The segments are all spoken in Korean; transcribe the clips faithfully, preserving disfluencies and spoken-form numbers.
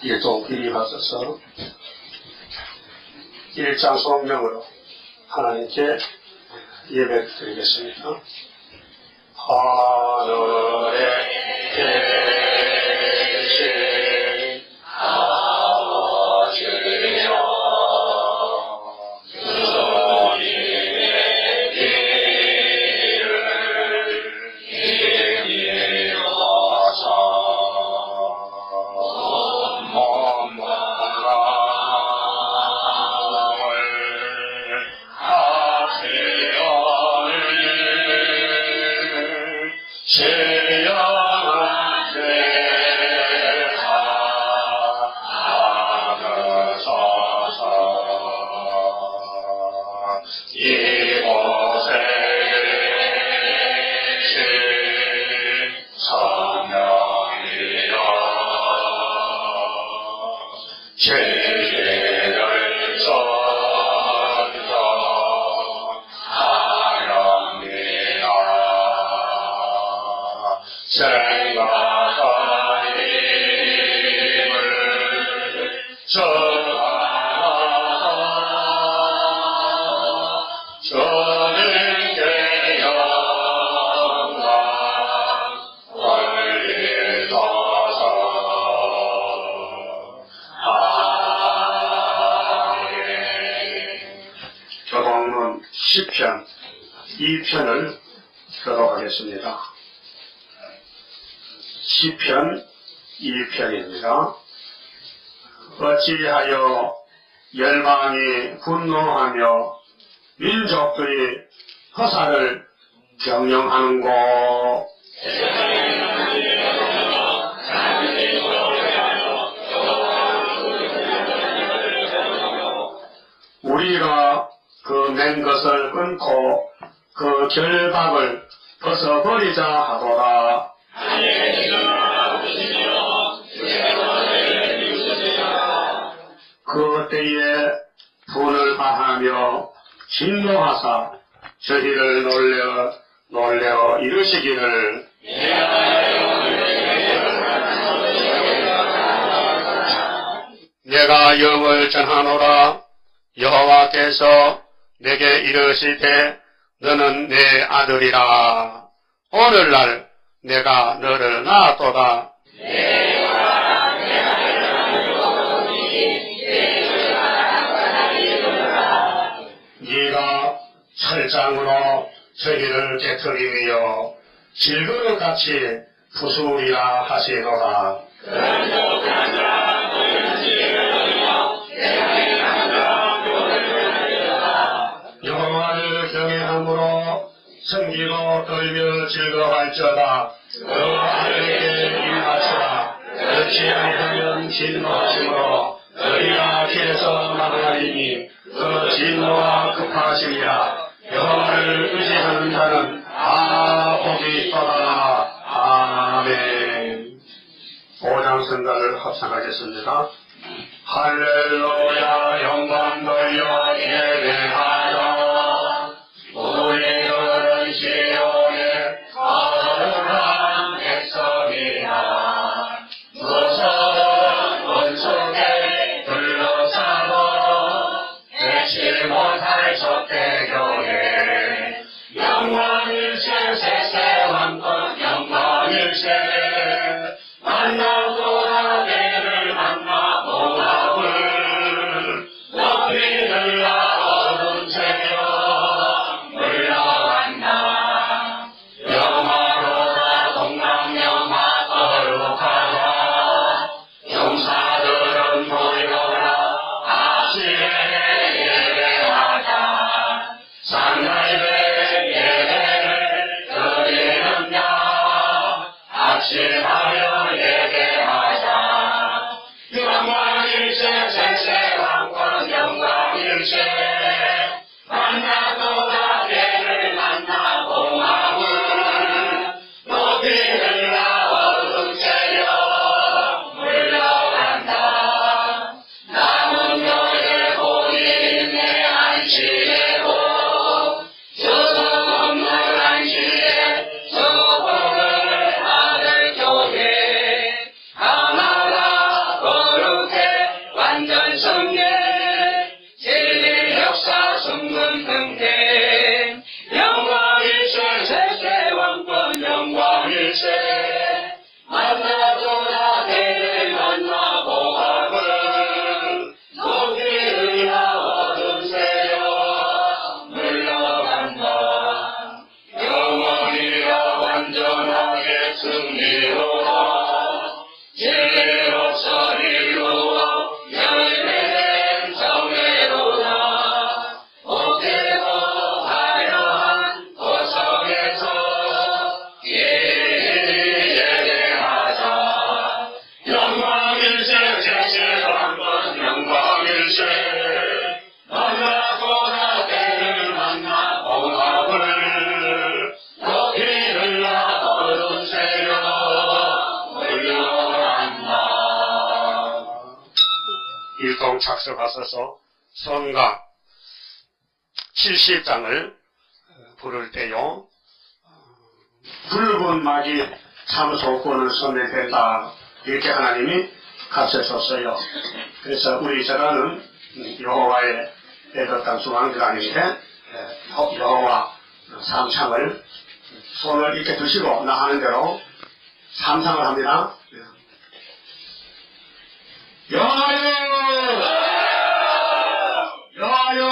일동비리하소서. 일장 성명으로 하나님께 예배를 드리겠습니다. 하늘에 계신 아버지여, 주님의 길을 인도하사 시편 이 편을 들어가겠습니다. 시편 이 편입니다. 어찌하여 열방이 분노하며 민족들이 허사를 경영하는고. 우리가 그 맨 것을 끊고 그 결박을 벗어버리자 하더라. 그 때에 분을 바하며 진노하사 저희를 놀려 놀려 이르시기를, 내가 영을 전하노라. 여호와께서 내게 이르시되 너는 내 아들이라. 오늘날 내가 너를 낳았도다. 네가 철장으로 저희를 깨트리며 질그릇같이 부수리라 하시노라. 여호와를 경외함으로 섬기고 떨며 즐거워할지어다. 그 하늘에게 임하시라. 그렇지 아니하면 진노하심으로 너희가 길에서 나가리니 그 진노가 급하심이라. 여호와를 의지하는 자는 다 복이 있도다. 아멘. 오장 선가를 합창하겠습니다. 할렐루야. 영광 돌려 예배하라. 우리는 시온의 거룩한 백성이라. 무서운 원수에 둘러싸고 대치 못할 적대교회. 영광일세 세세 왕권 영광일세. 만나고 하게를 만나 모함을 높이 들라. 어둠 승리로라 진리로서 이루어 열매는 정례로라 옥되고 화려한 보석에서 예배하자 영광일세 제세한번 영광일세 만나보다 때를 만나 봉합을 높이를 나거든 세려 물려간다. 일동 착석하셔서 성가 칠십 장을 부를 때요, 붉은 막이 참 조건을 선택된다, 이렇게 하나님이 가르쳐줬어요. 그래서 우리 제가는 여호와의 애덕당 중앙교단인데 여호와 삼창을 손을 이렇게 드시고 나 하는 대로 삼창을 합니다. 여하여 여하여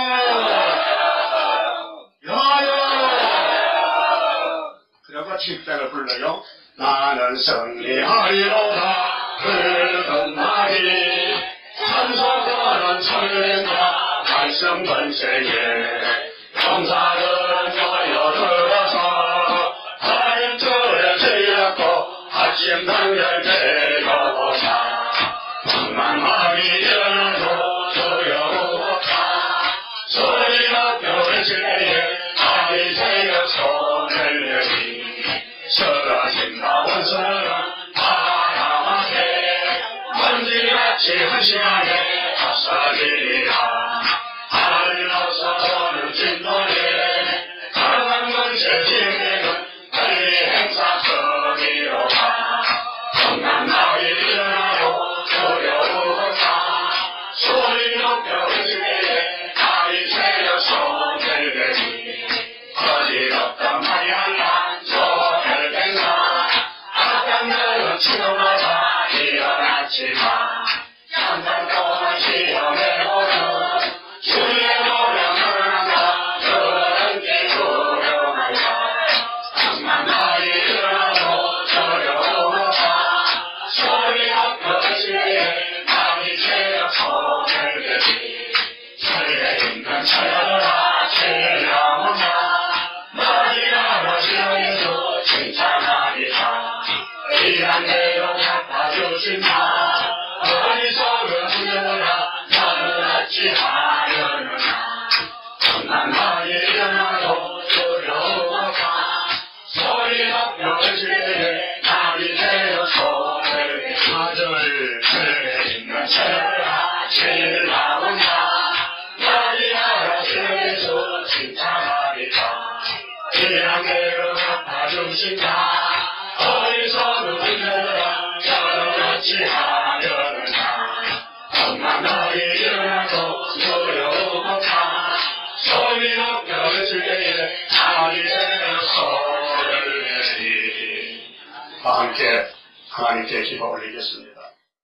여하여 그리고 칠장을 불러요. 나는 승리하리로다 붉은 말이 참석하는 설렘과 말씀 권세에 경사들은 모여들어서 발전에 제약고 아침 당절 데려보자 만만하게 일어나도 조여오다 소리가 뼈지에 다리 새겨 손을 내리 쓰러진다 원수는 바람하게 먼지같이 한 시간에 없어지리라 하늘로서 손을 진노에 강한 권세 지내는 빨리 행사 서기로 가 정남나게 일어나고 두려우다 소리 높여 의지에 다리 새겨 손을 내리 어지럽단 말이야 손을 댄다 악당들은 치고마다 일어났지만 잠깐 동안 시험해보는 주의 노력을 한다 그런 게 두려워하다 장난나게 일어나고 두려워하다 소리 높여 의지에 다리 새겨 손을 내리 철에 있는 철야들아 제일나무냐 머리나라 지어에서 칭찬하리라 이한 대로 갚아주신다 어리석은 주여라 나는 어찌하려느냐 장난나게 일어나도 두려워가 소리 높여 의지에 다리 새겨 손을 사절 철에 있는 철야들아 제일나무냐 머리나라 지어에서 칭찬하리라 이한대로 갚아주신다 어리석은 주여라 나는 어찌하려느냐 장난나게 일어나도 두려워가 소리 높여 의지에 다리 새겨 손을 내리 다 함께 하나님께 기도 올리겠습니다.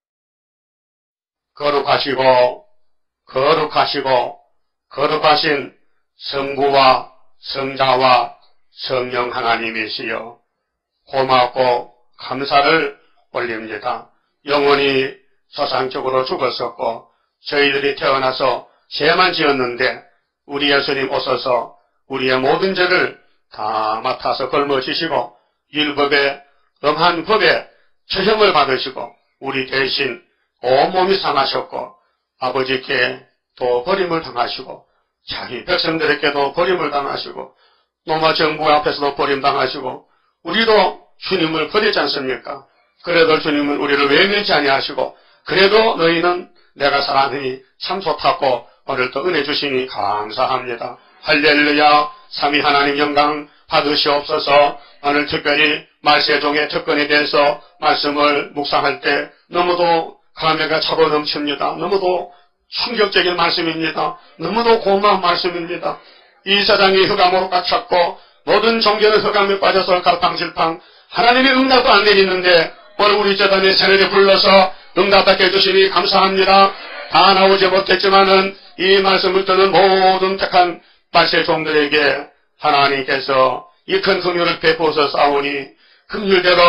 거룩하시고 거룩하시고 거룩하신 성부와 성자와 성령 하나님이시여 고맙고 감사를 올립니다. 영원히 서상적으로 죽었었고 저희들이 태어나서 죄만 지었는데 우리 예수님 오셔서 우리의 모든 죄를 다 맡아서 걸머지시고 율법의 엄한 법에 처형을 받으시고 우리 대신 온몸이 상하셨고 아버지께 또 버림을 당하시고 자기 백성들에게도 버림을 당하시고 로마 정부 앞에서도 버림당하시고 우리도 주님을 버리지 않습니까? 그래도 주님은 우리를 외면치 아니하시고 그래도 너희는 내가 사랑하니 참 좋다고 오늘도 은혜 주시니 감사합니다. 할렐루야. 삼위 하나님 영광 받으시옵소서. 오늘 특별히 말세종의 특권에 대해서 말씀을 묵상할 때 너무도 감회가 차고 넘칩니다. 너무도 충격적인 말씀입니다. 너무도 고마운 말씀입니다. 이 세상이 흑암으로 꽉 찼고 모든 종교는 흑암에 빠져서 갈팡질팡 하나님의 응답도 안 내리는데 오늘 우리 재단의 새내를 불러서 응답받게 해주시니 감사합니다. 다 나오지 못했지만은 이 말씀을 듣는 모든 택한 말세 종들에게 하나님께서 이 큰 긍휼을 베푸어서 싸우니 긍휼대로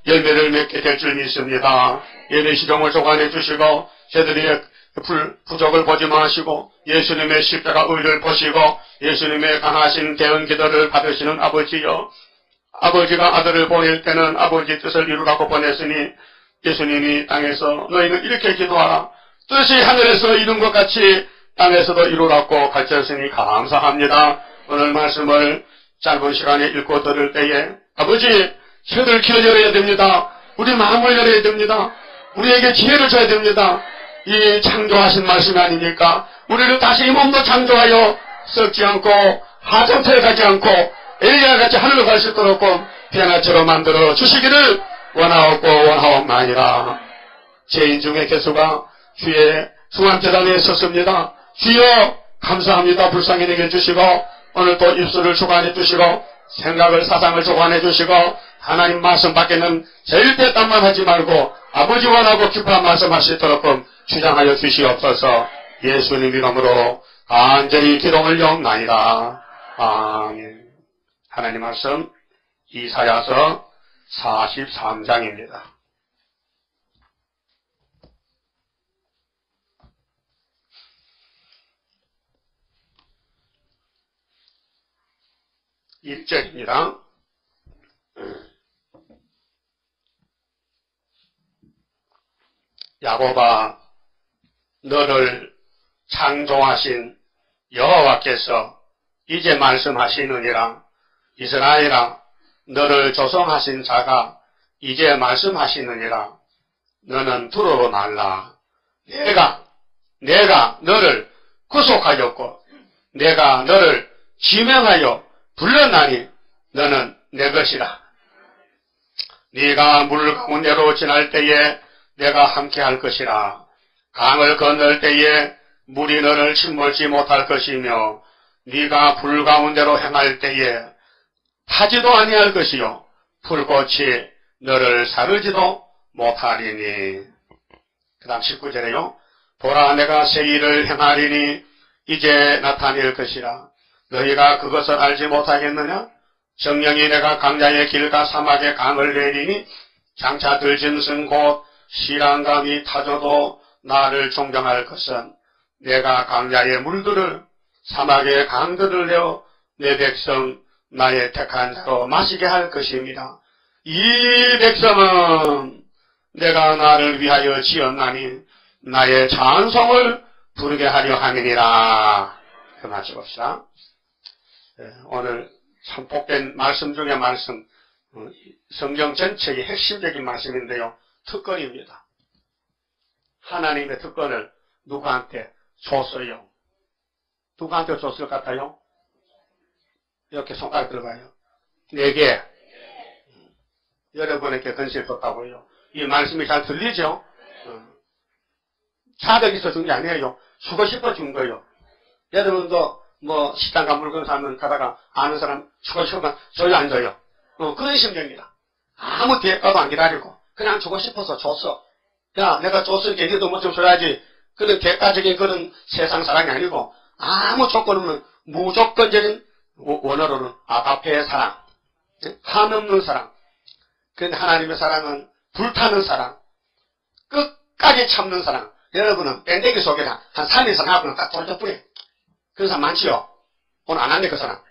열매를 맺게 될 줄 믿습니다. 예배 시종을 조관해 주시고 저들의 불, 부족을 보지 마시고 예수님의 십자가 의를 보시고 예수님의 강하신 대응 기도를 받으시는 아버지여, 아버지가 아들을 보낼 때는 아버지 뜻을 이루라고 보냈으니 예수님이 땅에서 너희는 이렇게 기도하라. 뜻이 하늘에서 이룬 것 같이 땅에서도 이루라고 가르쳤으니 감사합니다. 오늘 말씀을 짧은 시간에 읽고 들을 때에 아버지, 혀를 길어 열어야 됩니다. 우리 마음을 열어야 됩니다. 우리에게 지혜를 줘야 됩니다. 이 창조하신 말씀이 아닙니까? 우리를 다시 이 몸도 창조하여 썩지 않고 하정터에 가지 않고 엘리야와 같이 하늘로 갈 수 있도록 변화처럼 만들어 주시기를 원하옵고 원하옵나이다. 죄인 중에 개수가 주의 중앙재단에 섰습니다. 주여 감사합니다. 불쌍히 내게 주시고 오늘 또 입술을 주관해 주시고 생각을 사상을 주관해 주시고 하나님 말씀 밖에는 절대 딴말 하지 말고 아버지 원하고 기뻐한 말씀할 수 있도록 주장하여 주시옵소서. 예수님 이름으로 간절히 기도 올려옵나이다. 아멘. 하나님 말씀 이사야서 사십삼 장입니다. 일 절입니다. 야곱아, 너를 창조하신 여호와께서 이제 말씀하시느니라. 이스라엘아, 너를 조성하신 자가 이제 말씀하시느니라. 너는 두려워 말라. 내가 내가 너를 구속하였고 내가 너를 지명하여 불렀나니 너는 내 것이라. 네가 물 가운데로 지날 때에 내가 함께할 것이라. 강을 건널 때에 물이 너를 침몰지 못할 것이며 네가 불 가운데로 행할 때에 타지도 아니할 것이요 불꽃이 너를 사르지도 못하리니. 그 다음 십구 절에요. 보라, 내가 새 일을 행하리니 이제 나타낼 것이라. 너희가 그것을 알지 못하겠느냐? 정령이 내가 강야의 길과 사막의 강을 내리니 장차 들짐승 곧 시랑감이 타져도 나를 존경할 것은 내가 강야의 물들을 사막의 강들을 내어 내 백성 나의 택한 자로 마시게 할 것입니다. 이 백성은 내가 나를 위하여 지었나니 나의 찬송을 부르게 하려 함이니라. 그 말씀 봅시다. 오늘 참 복된 말씀 중에 말씀, 성경 전체의 핵심적인 말씀인데요. 특권입니다. 하나님의 특권을 누구한테 줬어요? 누구한테 줬을 것 같아요? 이렇게 손가락 들어봐요. 내게, 여러분에게 건실 줬다고요. 이 말씀이 잘 들리죠? 자격이 있어 준 게 아니에요. 주고 싶어 준 거예요. 여러분도 뭐 식당가 물건 사면 가다가 아는 사람 주고 싶으면 줘요, 안 줘요? 어, 그런 심정입니다. 아무 대가도 안 기다리고 그냥 주고 싶어서 줬어. 야, 내가 줬으니까 니도 뭐 좀 줘야지. 그런 대가적인 그런 세상 사랑이 아니고 아무 조건 없는 무조건적인 원어로는 아가페의 사랑, 한없는 사랑. 그런데 하나님의 사랑은 불타는 사랑, 끝까지 참는 사랑. 여러분은 밴데기 속에 한 삼 일 이상 하고는 딱 쫄쫄 뿌려. 그런 사람 많지요? 오늘 안 한대, 그 사람.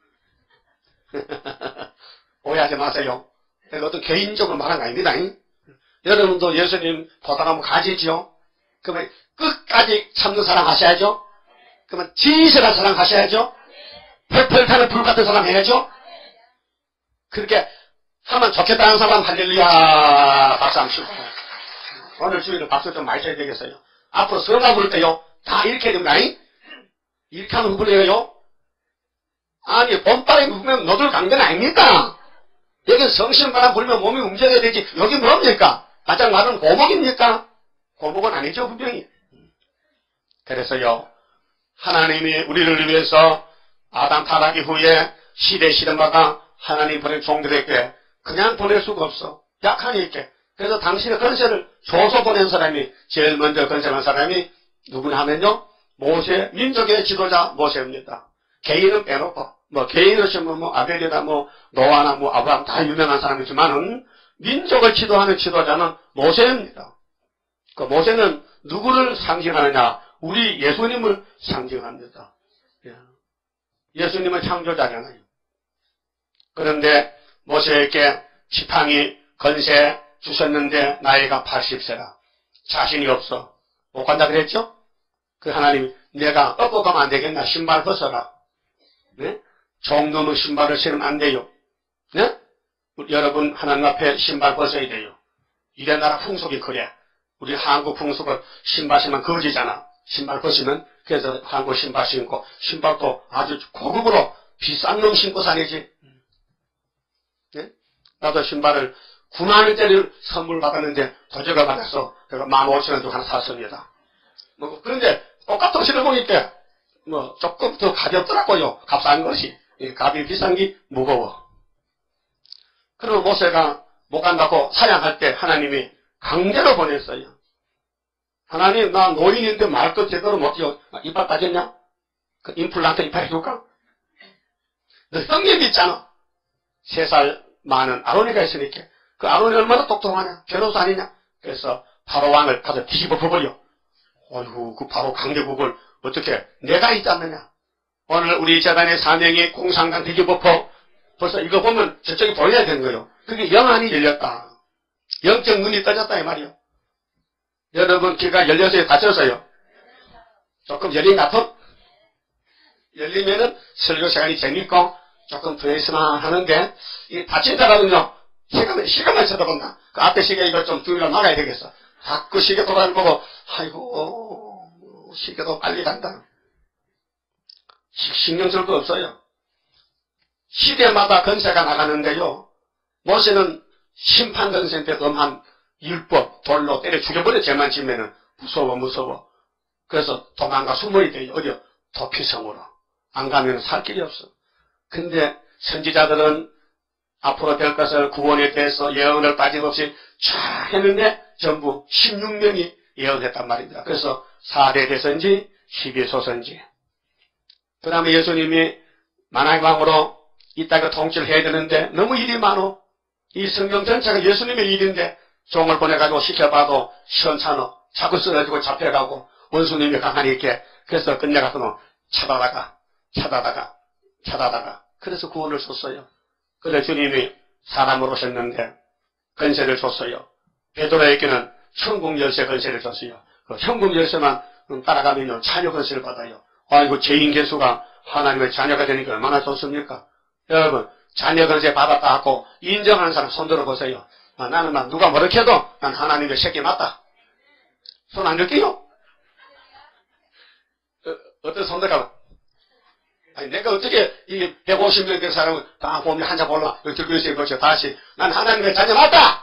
오해하지 마세요. 내가 어떤 개인적으로 말한 거 아닙니다. 여러분도 예수님 보다가면 가지지요? 그러면 끝까지 참는 사랑 하셔야죠? 그러면 진실한 사랑 하셔야죠? 펄펄 타는 불 같은 사랑 해야죠? 그렇게 하면 좋겠다는 사람 할렐루야 박수 한번 치고. 오늘 주일은 박수 좀 많이 쳐야 되겠어요. 앞으로 성가 부를 때요, 다 이렇게 됩니다. 이렇게 하면 흥분해요? 아니, 봄바람이 불면 너들 강변 아닙니까? 여긴 성심바람 불면 몸이 움직여야 되지. 여기 뭡니까? 가장 많은 고목입니까? 고목은 아니죠, 분명히. 그래서요, 하나님이 우리를 위해서 아담 타락 이후에 시대 시대마다 하나님 보낸 종들에게 그냥 보낼 수가 없어. 약하니까. 그래서 당신의 건세를 줘서 보낸 사람이, 제일 먼저 건세한 사람이 누구냐 하면요, 모세, 민족의 지도자 모세입니다. 개인은 빼놓고, 뭐, 개인을 치면 뭐, 아벨이나 뭐, 노아나 뭐, 아브라함 다 유명한 사람이지만은, 민족을 지도하는 지도자는 모세입니다. 그 모세는 누구를 상징하느냐? 우리 예수님을 상징합니다. 예수님은 창조자잖아요. 그런데 모세에게 지팡이 건세 주셨는데 나이가 팔십 세라. 자신이 없어. 못 간다 그랬죠? 그 하나님이 내가 업고 가면 안 되겠나? 신발 벗어라. 네? 종 넘은 신발을 신으면 안 돼요. 네? 여러분 하나님 앞에 신발 벗어야 돼요. 이래 나라 풍속이 그래. 우리 한국 풍속은 신발 신으면 거지잖아. 신발 벗으면 그래서 한국 신발 신고 신발도 아주 고급으로 비싼 놈 신고 다니지. 네? 나도 신발을 구만 원짜리를 선물 받았는데 도저가 받아서 제가 만 오천 원 주고 하나 샀습니다. 뭐 그런데 똑같은 신을 보니까 뭐 조금 더 가볍더라고요. 값싼 것이. 값이 비싼 게 무거워. 그리고 모세가 못 간다고 사양할 때 하나님이 강제로 보냈어요. 하나님 나 노인인데 말도 제대로 못해요. 이빨 빠졌냐? 그 임플란트 이빨 해줄까? 너 형님 있잖아. 세 살 많은 아론이가 있으니까 그 아론이 얼마나 똑똑하냐? 변호사 아니냐? 그래서 바로 왕을 가서 뒤집어 버려. 어이구 그 바로 강대국을 어떻게 내가 있지 않느냐? 오늘 우리 재단의 사명이 공산당 뒤집어 퍼 벌써 이거 보면 저쪽이 보여야 되는 거예요. 그게 영안이 열렸다. 영적 눈이 떠졌다 이 말이요. 여러분 귀가 열려서요 닫혀서요? 조금 열린 같아? 열리면은 설교 시간이 재밌고 조금 더 있으면 하는데 이 닫힌다거든요. 시간을 시간만 쳐다본다. 그 앞에 시계 이거 좀 두기로 막아야 되겠어. 자꾸 시계 돌아보고 아이고 시계도 빨리 간다. 신경 쓸 거 없어요. 시대마다 건세가 나가는데요. 모세는 심판 건세인데 엄한 율법 돌로 때려 죽여버려. 죄만 지면은 무서워 무서워. 그래서 도망가 숨어야 돼요. 어디요? 도피성으로. 안 가면 살 길이 없어. 근데 선지자들은 앞으로 될 것을 구원에 대해서 예언을 빠짐없이 쫙 했는데 전부 십육 명이 예언했단 말입니다. 그래서 사대대선지 십이소선지. 그 다음에 예수님이 만왕왕으로 이 땅을 통치를 해야 되는데 너무 일이 많어. 이 성경 전체가 예수님의 일인데 종을 보내가지고 시켜봐도 시원찮어. 자꾸 쓰러지고 잡혀가고 원수님이 가만히 있게. 그래서 끝내가서는 찾아다가 찾아다가 찾아다가 그래서 구원을 줬어요. 그래서 주님이 사람으로 오셨는데 건세를 줬어요. 베드로에게는 천국 열쇠 건세를 줬어요. 그 천국 열쇠만 따라가면 자녀 건세를 받아요. 아이고 죄인 개수가 하나님의 자녀가 되니까 얼마나 좋습니까? 여러분 자녀 건세 받았다 하고 인정하는 사람 손 들어보세요. 아, 나는 막 누가 뭐렇게 해도 난 하나님의 새끼 맞다. 손 안 들게요? 어, 어떤 손 들어가? 아니 내가 어떻게 이 백오십 명 된 사람을 다 보면 한자 볼라 여기 들고 있어요. 그렇죠. 다시 난 하나님의 자녀 맞다.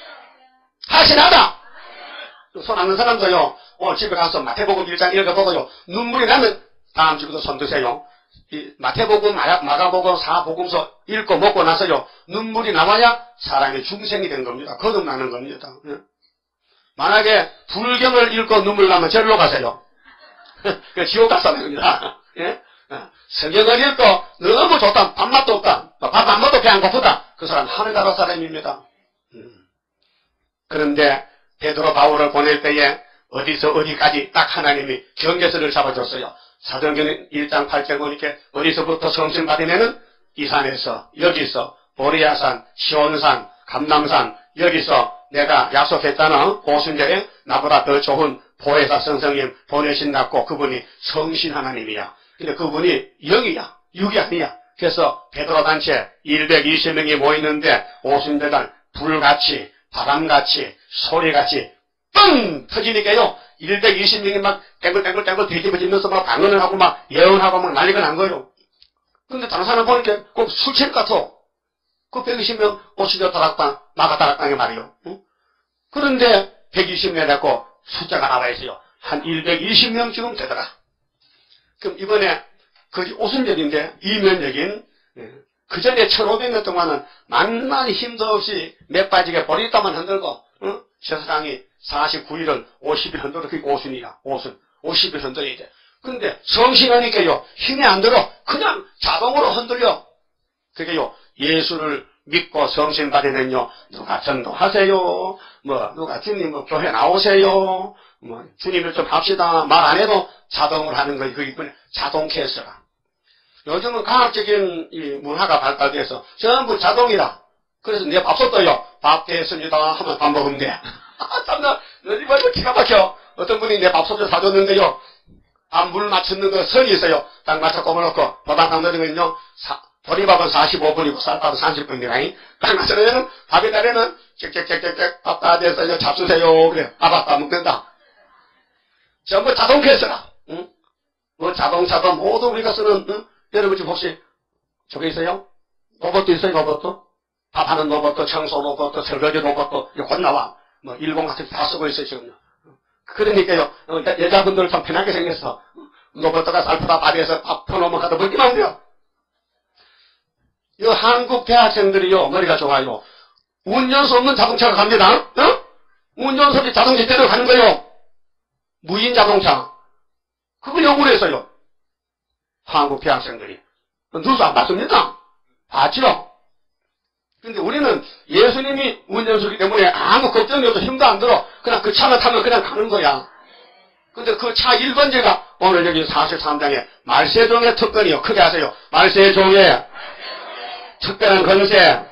하시나다. 손 안 든 사람도요. 오늘 집에 가서 마태복음 일 장 읽어보고요. 눈물이 나면 다음 주부터 손 드세요. 이 마태복음, 마가복음, 사복음서 읽고 먹고 나서요. 눈물이 나와야 사람이 중생이 된 겁니다. 거듭나는 겁니다. 예. 만약에 불경을 읽고 눈물 나면 절로 가세요. 지옥 갔다는 겁니다. 예? 성경을 읽고 너무 좋다. 밥맛도 없다. 밥 안 먹어도 배 안 고프다. 그 사람 하늘나라 사람입니다. 음. 그런데 베드로 바울을 보낼 때에 어디서 어디까지 딱 하나님이 경계선을 잡아줬어요. 사도행전 일 장 팔 절 보니까 어디서부터 성신 받으면은 이 산에서 여기서 보리야산, 시온산, 감남산 여기서 내가 약속했잖아. 오순절에 나보다 더 좋은 보혜사 선생님 보내신다고. 그분이 성신 하나님이야. 근데 그분이 영이야. 육이 아니야. 그래서 베드로 단체 백이십 명이 모이는데 오순절날 불같이 바람같이 소리같이 뻥 터지니까요. 백이십 명이 막 땡글땡글땡글 뒤집어지면서 막 방언을 하고 막 예언하고 막 난리가 난 거예요. 근데 다른 사람 보니까 꼭 술 취할 것 같아. 그 백이십 명 오순절 다락방, 마가 다락방에 말이요. 응? 그런데 백이십 명 해갖고 숫자가 나와 있어요. 한 백이십 명쯤 되더라. 그럼 이번에 그 오순절인데 이면적인 그 전에 천오백 년 동안은 만만히 힘도 없이 몇 빠지게 보리땀만 흔들고 응? 세상이 사십구 일을 오십 일 흔들어. 그게 오순이야. 오순. 오십 일 흔들어야 돼. 근데 성신하니까요. 힘이 안 들어. 그냥 자동으로 흔들려. 그게요. 예수를 믿고 성신 받으면요, 누가 전도하세요, 뭐, 누가 주님 뭐 교회 나오세요, 뭐, 주님을 좀 합시다, 말 안 해도 자동으로 하는 거예요. 그게 자동 캐스라. 요즘은 과학적인 이 문화가 발달돼서 전부 자동이라. 그래서 내 밥솥 떠요. 밥 됐습니다 하면 밥 먹으면 돼. 아, 참나, 너희 말고 기가 막혀. 어떤 분이 내 밥솥을 사줬는데요, 밥 물 맞추는 거 선이 있어요. 딱 맞춰 꼽아놓고, 보다당 넣으면요, 보리밥은 사십오 분이고, 쌀밥은 삼십 분이라, 딱 맞춰놓으면, 밥에 따르면, 짹짹짹짹짹, 밥 다 됐어요. 잡수세요. 그래. 밥 아빠 먹는다. 전부 자동 캐스라. 응? 뭐 자동차도 모두 우리가 쓰는, 응? 여러분 지금 혹시, 저게 있어요? 로봇도 있어요, 로봇도? 밥하는 로봇도, 청소 로봇도, 설거지 로봇도, 이거 곧 나와. 뭐, 일본 같은 거 다 쓰고 있어요, 지금요. 그러니까요, 여자분들 참 편하게 생겼어. 로봇가 쌀프다 밥에서 밥 퍼놓으면 가다 먹기만 하면 돼요. 이 한국 대학생들이요, 머리가 좋아요. 운전수 없는 자동차가 갑니다. 어? 운전석이 자동차 제대로 가는 거예요. 무인 자동차. 그걸 연구를 했어요. 한국 대학생들이. 누수 안 봤습니다. 봤죠? 근데 우리는 예수님이 운전수기 때문에 아무 걱정이 없어. 힘도 안 들어. 그냥 그 차만 타면 그냥 가는 거야. 근데 그 차 일 번째가 오늘 여기 사십삼 장에 말세종의 특권이요. 크게 하세요. 말세종의 특별한 건세.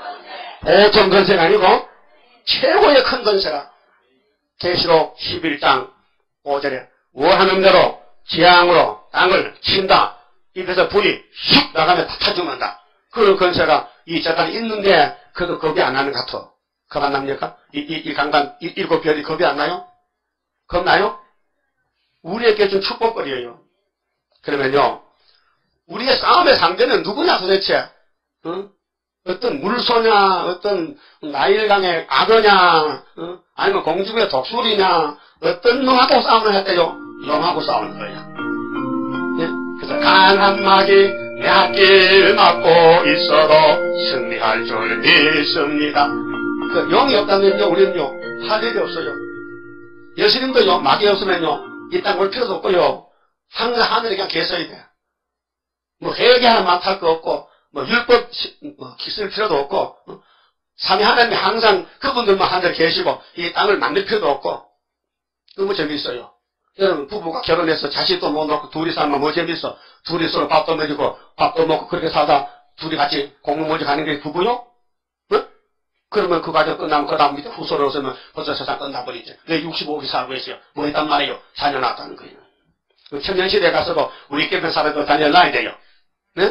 보통 건세가 아니고 최고의 큰 건세라. 계시록 십일 장 오 절에 원하는 대로 지향으로 땅을 친다. 입에서 불이 슉 나가면 다 타죽는다. 그런 건세가 이 재단이 있는데 그래도 겁이 안 나는 것 같아. 겁 안 납니까? 이, 이, 이 강단 이, 일곱 별이 겁이 안 나요? 겁나요? 우리에게 준 축복거리예요. 그러면요, 우리의 싸움의 상대는 누구냐 도대체? 응? 어떤 물소냐, 어떤 나일강의 악어냐, 응? 아니면 공중의 독수리냐, 어떤 놈하고 싸움을 했대요? 용하고 싸우는 거예요. 예? 그래서 강한 마귀 약길 막고 있어도 승리할 줄 믿습니다. 그 용이 없다면요, 우리는요, 할 일이 없어요. 예수님도요, 마귀 없으면요, 이 땅 올 필요도 없고요, 항상 하늘에 그냥 계셔야 돼. 뭐, 회개 하나 맡을 거 없고, 뭐, 율법, 뭐, 쓸 필요도 없고, 어? 삼위 하나님이 항상 그분들만 하늘에 계시고, 이 땅을 만들 필요도 없고, 너무 재밌어요. 여러분, 부부가 결혼해서 자식도 못 놓고 둘이 살면 뭐 재밌어? 둘이 서로 밥도 먹이고, 밥도 먹고, 그렇게 살다, 둘이 같이 공무원직 하는 게 부부요? 어? 그러면 그 과정 끝나면, 그 다음 밑에 후손으로 오시면 벌써 세상 끝나버리죠. 내 육십오 기 살고 있어요. 뭐 했단 말이에요? 자녀 낳았다는 거예요. 청년시대에 가서도 우리 께편 살아도 자녀 낳아야 돼요. 네?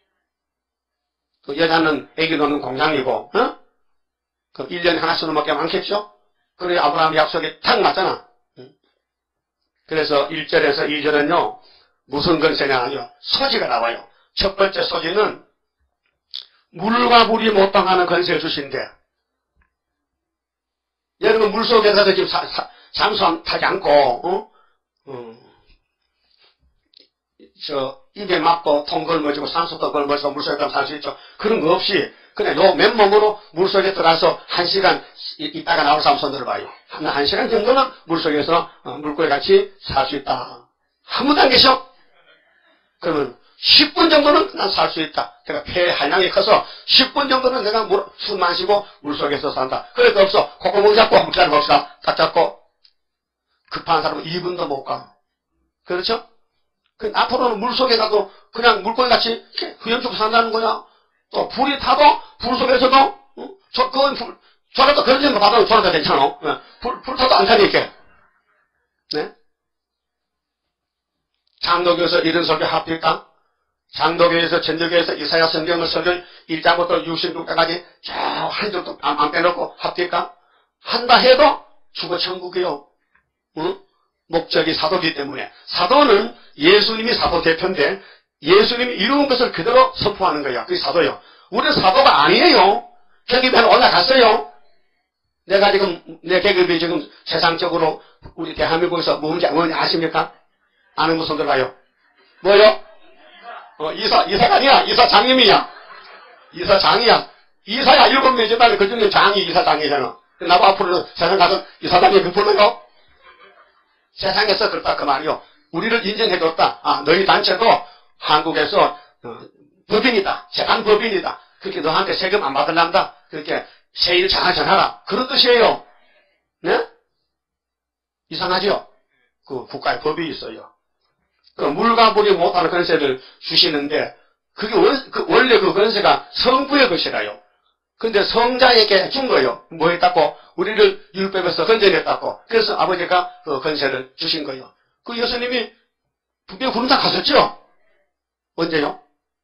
그 여자는 애기 놓는 공장이고, 어? 그 일 년에 하나씩 놓을 게 많겠죠? 그래, 아브라함 약속에 탁 맞잖아. 그래서 일 절에서 이 절은요, 무슨 건세냐요? 소지가 나와요. 첫 번째 소지는 물과 물이 못 당하는 건세를 주신대. 여러분, 물 속에서 지금 사, 사, 잠수하지 않고, 어? 어, 저, 입에 맞고 통 걸머지고 산소도 걸머지고 물속에 가면 살 수 있죠. 그런 거 없이 그냥 요 맨몸으로 물속에 들어가서 한 시간 있다가 나올 사람 손 들어봐요. 한, 한 시간 정도는 물속에서 어, 물고기 같이 살 수 있다. 한 분도 안 계셔? 그러면 십 분 정도는 난 살 수 있다. 내가 폐 한량이 커서 십 분 정도는 내가 물, 숨 마시고 물속에서 산다. 그래도 없어. 콧구멍 잡고 한번 기다려봅시다. 딱 잡고. 급한 사람은 이 분도 못 가. 그렇죠? 그 앞으로는 물속에 가도 그냥 물고기 같이 후염죽고 산다는 거야. 또 불이 타도 불 속에서도, 어? 저, 그건 불, 저라도 그런 거 봐도 저라도 괜찮아. 네. 불, 불 타도 안 타니까. 네? 장로교에서 이런 설교 합니까? 장로교에서, 전도교에서 이사야 성경을 설교 일 장부터 육십육 장까지 쭉 한 줄도 안, 안 빼놓고 합니까? 한다 해도 죽어 천국이요. 응? 목적이 사도이기 때문에. 사도는 예수님이 사도 대표인데, 예수님이 이루은 것을 그대로 선포하는 거야. 그게 사도요. 우리는 사도가 아니에요. 계급에는 올라갔어요. 내가 지금, 내 계급이 지금 세상적으로 우리 대한민국에서 뭔지, 뭔지 아십니까? 아는 무슨 들어가요? 뭐요? 어, 이사, 이사가 아니야. 이사장님이야. 이사장이야. 이사야 일곱 명이지만 그 중에 장이 이사장이잖아. 나도 앞으로는 세상 가서 이사장이 그 불러요. 세상에서 그렇다 그 말이요. 우리를 인정해줬다. 아, 너희 단체도 한국에서 어, 법인이다. 재단 법인이다. 그렇게 너한테 세금 안 받을란다. 그렇게 세일 잘 전하라. 그런 뜻이에요. 네? 이상하죠? 그 국가의 법이 있어요. 그 물과 불이 못하는 권세를 주시는데 그게 원, 그 원래 그 권세가 성부의 것이라요. 근데 성자에게 준 거예요. 뭐 했다고? 우리를 율법에서 건져냈다고. 그래서 아버지가 그 권세를 주신 거예요. 그 예수님이 분명 구름산 가셨죠? 언제요?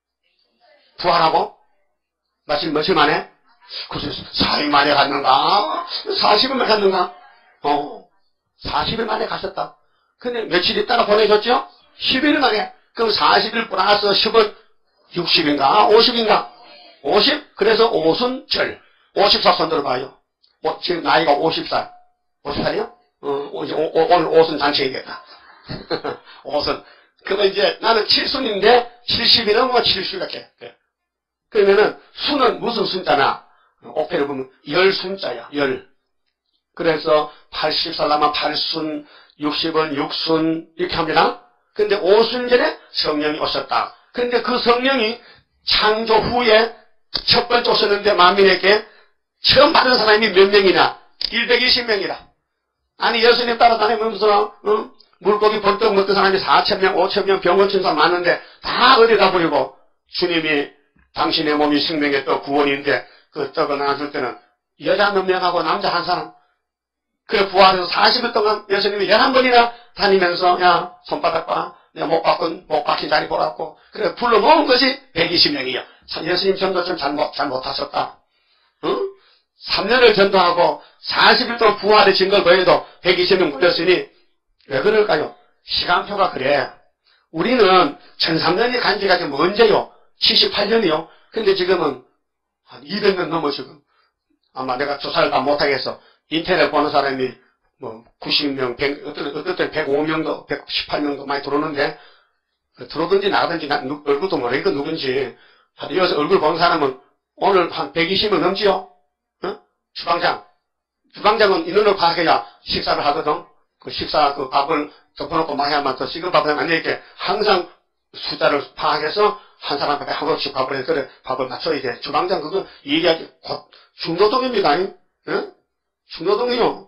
부활하고? 마침 며칠 만에? 글쎄, 사 일 만에 갔는가? 사십 일 만에 갔는가? 어, 사십 일 만에 가셨다. 근데 며칠 있다가 보내셨죠? 십 일 만에. 그럼 사십 일 플러스 십은 육십인가? 오십인가? 오십? 그래서 오순절. 오십사 손 들어봐요. 오, 지금 나이가 오십 살. 오십 살이요? 어, 오, 오, 오늘 오순 잔치이겠다. 오순. 그러면 이제 나는 칠순인데 칠십이 넘으면 칠순이렇게. 그러면은 순은 무슨 순자나? 오페를 보면 열 순자야. 열. 그래서 팔십 살 나면 팔순, 육십은 육순 이렇게 합니다. 근데 오순절에 성령이 오셨다. 근데 그 성령이 창조 후에 첫 번째 오셨는데 만민에게 처음 받은 사람이 몇 명이나? 백이십 명이라. 아니 예수님 따라다니면서 어? 물고기 벌떡 먹던 사람이 사천 명, 오천 명, 병원 친 사람 많은데 다 어디 가버리고 주님이 당신의 몸이 생명의 떡 구원인데 그 떡을 나눠줄 때는 여자 몇 명하고 남자 한 사람. 그래 부활해서 사십 일 동안 예수님이 열한 번이나 다니면서 야 손바닥 봐. 내가 못 바꾼 못 박힌 자리 보라고. 그래 불러 모은 것이 백이십 명이요. 예수님 전도 좀 잘못 잘못하셨다. 응? 삼 년을 전도하고 사십 일 동안 부활의 증거를 보여도 백이십 명 모였으니 왜 그럴까요? 시간표가 그래. 우리는 천삼 년이 간 지가 지금 언제요? 칠십팔 년이요. 근데 지금은 한 이백 년 넘어 지금. 아마 내가 조사를 다 못하겠어. 인터넷 보는 사람이 뭐 구십 명, 백, 어떤, 어떤 때 백오 명도, 백십팔 명도 많이 들어오는데 들어오든지 나가든지 난 누, 얼굴도 모르니까 누군지. 여기서 얼굴 본 사람은 오늘 한 백이십 명 넘지요? 어? 주방장. 주방장은 인원을 파악해야 식사를 하거든. 그 식사, 그 밥을 덮어놓고 마야만 더 식은 밥을 안 내게 항상 숫자를 파악해서 한 사람한테 한 번씩 밥을 해. 그래, 밥을 맞춰야 돼. 주방장 그거 얘기하기 곧 중노동입니다. 응? 중노동이요.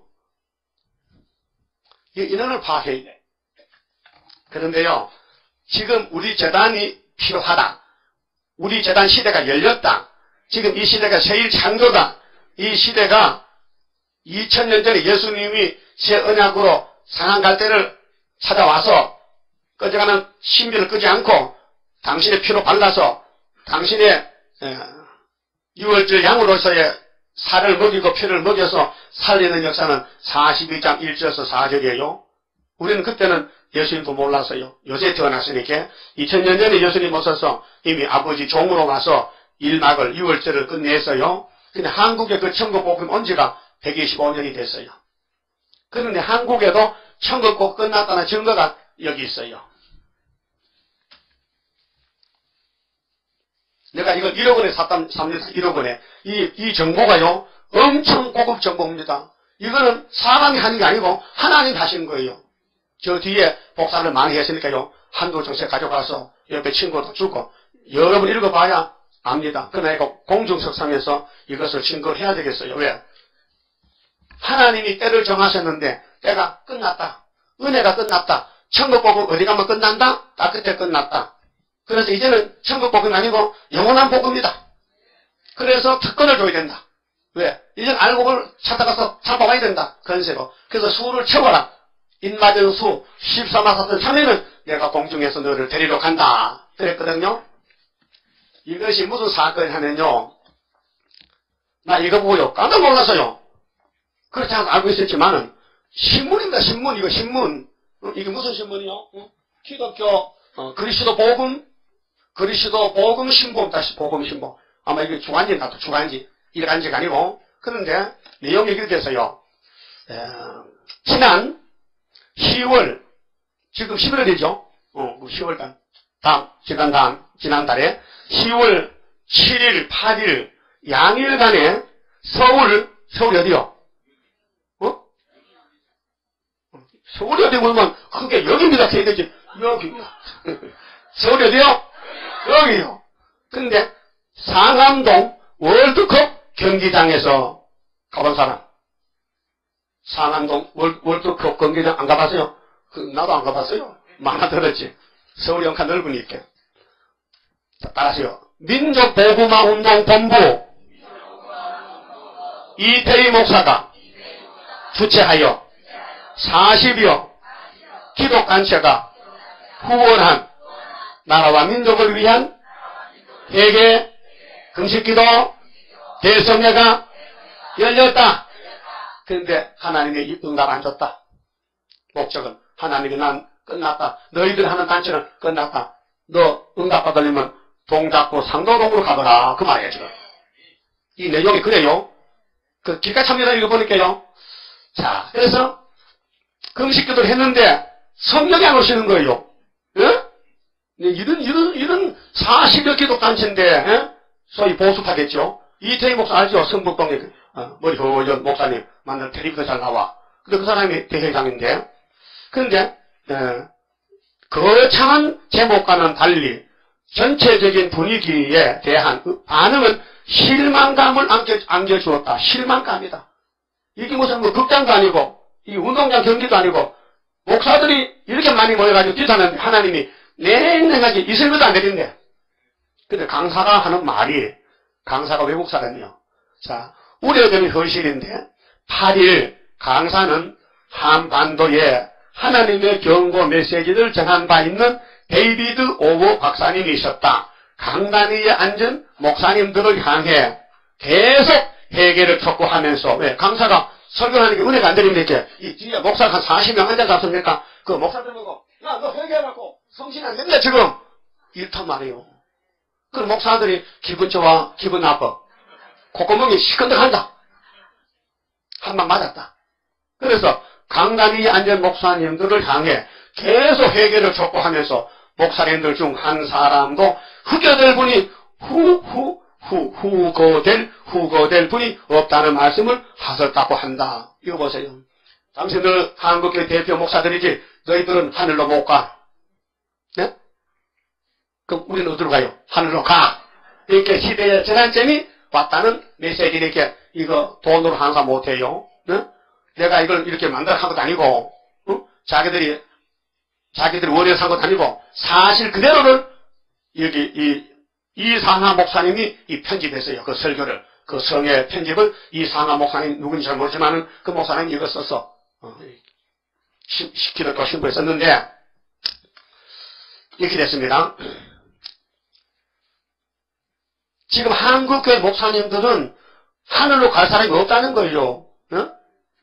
이 인원을 파악해야 돼. 그런데요, 지금 우리 재단이 필요하다. 우리 재단 시대가 열렸다. 지금 이 시대가 세일 창조다. 이 시대가 이천 년 전에 예수님이 제 언약으로 상한 갈대를 찾아와서 꺼져가는 신비를 끄지 않고 당신의 피로 발라서 당신의 유월절 양으로서의 살을 먹이고 피를 먹여서 살리는 역사는 사십이 장 일 절에서 사 절이에요. 우리는 그때는 예수님도 몰랐어요. 요새 태어났으니까 이천 년 전에 예수님 오셔서 이미 아버지 종으로 와서 일막을 유월절을 끝냈어요. 근데 한국에 그 천국 복음 온 지가 백이십오 년이 됐어요. 그런데 한국에도 천국 복 끝났다는 증거가 여기 있어요. 내가 이걸 일억 원에 샀단, 삽니다. 일억 원에. 이, 이 정보가요, 엄청 고급 정보입니다. 이거는 사람이 하는 게 아니고 하나님이 하신 거예요. 저 뒤에 복사를 많이 했으니까요, 한두 정책 가져가서 옆에 친구도 주고, 여러분 읽어봐야 압니다. 그러나 이거 공중석상에서 이것을 증거해야 되겠어요. 왜? 하나님이 때를 정하셨는데, 때가 끝났다. 은혜가 끝났다. 천국 복음 어디 가면 끝난다? 딱 그때 끝났다. 그래서 이제는 천국 복음이 아니고 영원한 복음이다. 그래서 특권을 줘야 된다. 왜? 이제는 알곡을 찾아가서 잡아와야 된다. 건세로. 그래서 수를 채워라. 인맞은 수 십삼 사선 삼 회는 내가 공중에서 너를 데리러 간다. 그랬거든요. 이것이 무슨 사건이 하면요. 나 이거 보고요. 깜짝 놀랐어요. 그렇지 않고 알고 있었지만은 신문입니다. 신문. 이거 신문. 어? 이게 무슨 신문이요? 어? 기독교 어, 그리스도 복음 그리스도 복음 신봉 다시 복음 신봉. 아마 이게 주간지 나도 주간지 일간지가 아니고. 그런데 내용이 이렇게 돼서요. 에, 지난 시월 지금 십일월이죠. 어, 시월달 다음 지난 다음 지난달에 시월 칠일 팔일 양일간에 서울 서울 어디요? 어? 서울이 어디 보면 그게 여기입니다. 되지 여기입니다. 서울이 어디요? 여기요. 근데 상암동 월드컵 경기장에서 가본 사람. 상암동 월, 월드컵 경기장 안 가봤어요? 그, 나도 안 가봤어요. 많아 들었지. 서울이 엄청 넓으니까. 자, 따라하세요. 민족보구마운동본부 이태희 목사가 주최하여 사십여 기독단체가 후원한 나라와 민족을 위한 회개, 금식기도, 대성회가 열렸다. 그런데 하나님이 응답 안 줬다. 목적은 하나님이 난 끝났다. 너희들 하는 단체는 끝났다. 너 응답 받으려면 동작구 상도동으로 가거라. 그 말이에요, 지금. 이 내용이 그래요. 그 길가 참여를 읽어보니까요. 자, 그래서 금식기도를 했는데 성령이 안 오시는 거예요. 예? 이런, 이런, 이런 사십여 기독단체인데, 예? 소위 보수파겠죠. 이태희 목사 알죠? 성북동에 어, 머리 허연 목사님 만난 텔레비전 잘 나와. 근데 그 사람이 대회장인데, 그런데 예, 거창한 제목과는 달리 전체적인 분위기에 대한 반응은 실망감을 안겨, 안겨주었다. 실망감이다. 이게 무슨 뭐 극장도 아니고, 이 운동장 경기도 아니고, 목사들이 이렇게 많이 모여가지고 기도하는 하나님이 냉랭하게 이슬비도 안 내린대. 근데 강사가 하는 말이, 강사가 외국 사람이요. 자, 우려되는 현실인데, 팔 일 강사는 한반도에 하나님의 경고 메시지를 전한 바 있는 데이비드 오버 박사님이 있었다. 강단 위에 앉은 목사님들을 향해 계속 회개를 촉구하면서, 왜? 강사가 설교하는 게 은혜가 안 되니까, 이 뒤에 목사가 한 사십 명 앉아서 왔으니까, 그 목사들 보고, 야, 너 회개해갖고 성신 안 된다, 지금! 이렇단 말이에요. 그럼 목사들이 기분 좋아, 기분 나빠. 콧구멍이 시큰둥한다. 한 방 맞았다. 그래서 강단 위에 앉은 목사님들을 향해 계속 회개를 촉구하면서 목사님들 중 한 사람도 흑여될 분이 후, 후, 후, 후거될, 후거될 분이 없다는 말씀을 하셨다고 한다. 이거 보세요. 당신들 한국의 대표 목사들이지, 너희들은 하늘로 못 가. 네? 그럼 우리는 어디로 가요? 하늘로 가. 이렇게 시대의 전환점이 왔다는 메시지니까 이거 돈으로 항상 못해요. 네? 내가 이걸 이렇게 만들어 한 것도 아니고, 어? 자기들이, 자기들이 원해서 한 것도 아니고, 사실 그대로를 여기 이, 이상하 목사님이 이 편집했어요. 그 설교를. 그 성의 편집을 이상하 목사님 누군지 잘 모르지만 그 목사님이 이거 썼어. 어, 기독교 신부에 썼는데, 이렇게 됐습니다. 지금 한국교회 목사님들은 하늘로 갈 사람이 없다는 거예요. 어?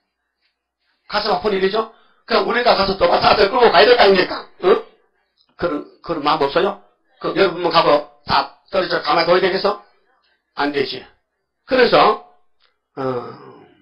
가슴 아픈 일이죠? 그럼 우리가 가서 도바타들 끌고 가야 될 거 아닙니까? 어? 그런, 그런 마음 없어요? 그 여러분만 가고 다 떨어져 가만히 둬야 되겠어? 안 되지. 그래서, 어,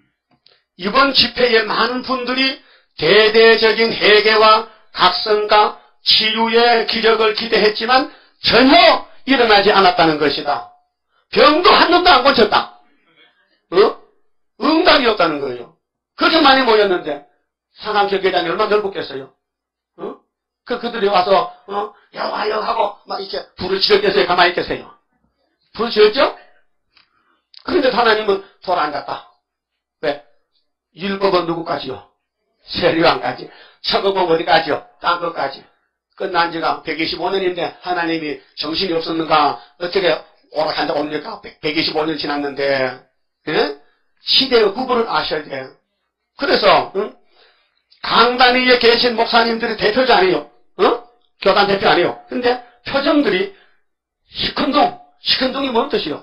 이번 집회에 많은 분들이 대대적인 회개와 각성과 치유의 기적을 기대했지만 전혀 일어나지 않았다는 것이다. 병도 한 놈도 안 고쳤다. 어? 응답이 없다는 거예요. 그렇게 많이 모였는데 상암 경기장이 얼마나 넓었겠어요. 어? 그 그들이 와서 어? 여와여 하고 막 이렇게 불을 지었겠어요? 가만히 있겠어요? 불을 지었죠? 그런데 하나님은 돌아 앉았다. 왜? 율법은 누구까지요? 세리왕까지. 천국은 어디까지요? 땅 끝까지. 끝난 지가 백이십오 년인데 하나님이 정신이 없었는가? 어떻게 오락한다 옵니까? 백이십오 년 지났는데, 예? 시대의 구분을 아셔야 돼요. 그래서, 응? 강단 위에 계신 목사님들이 대표자 아니에요. 어? 교단 대표 아니에요. 근데 표정들이 시큰둥. 시큰둥이 뭔 뜻이요?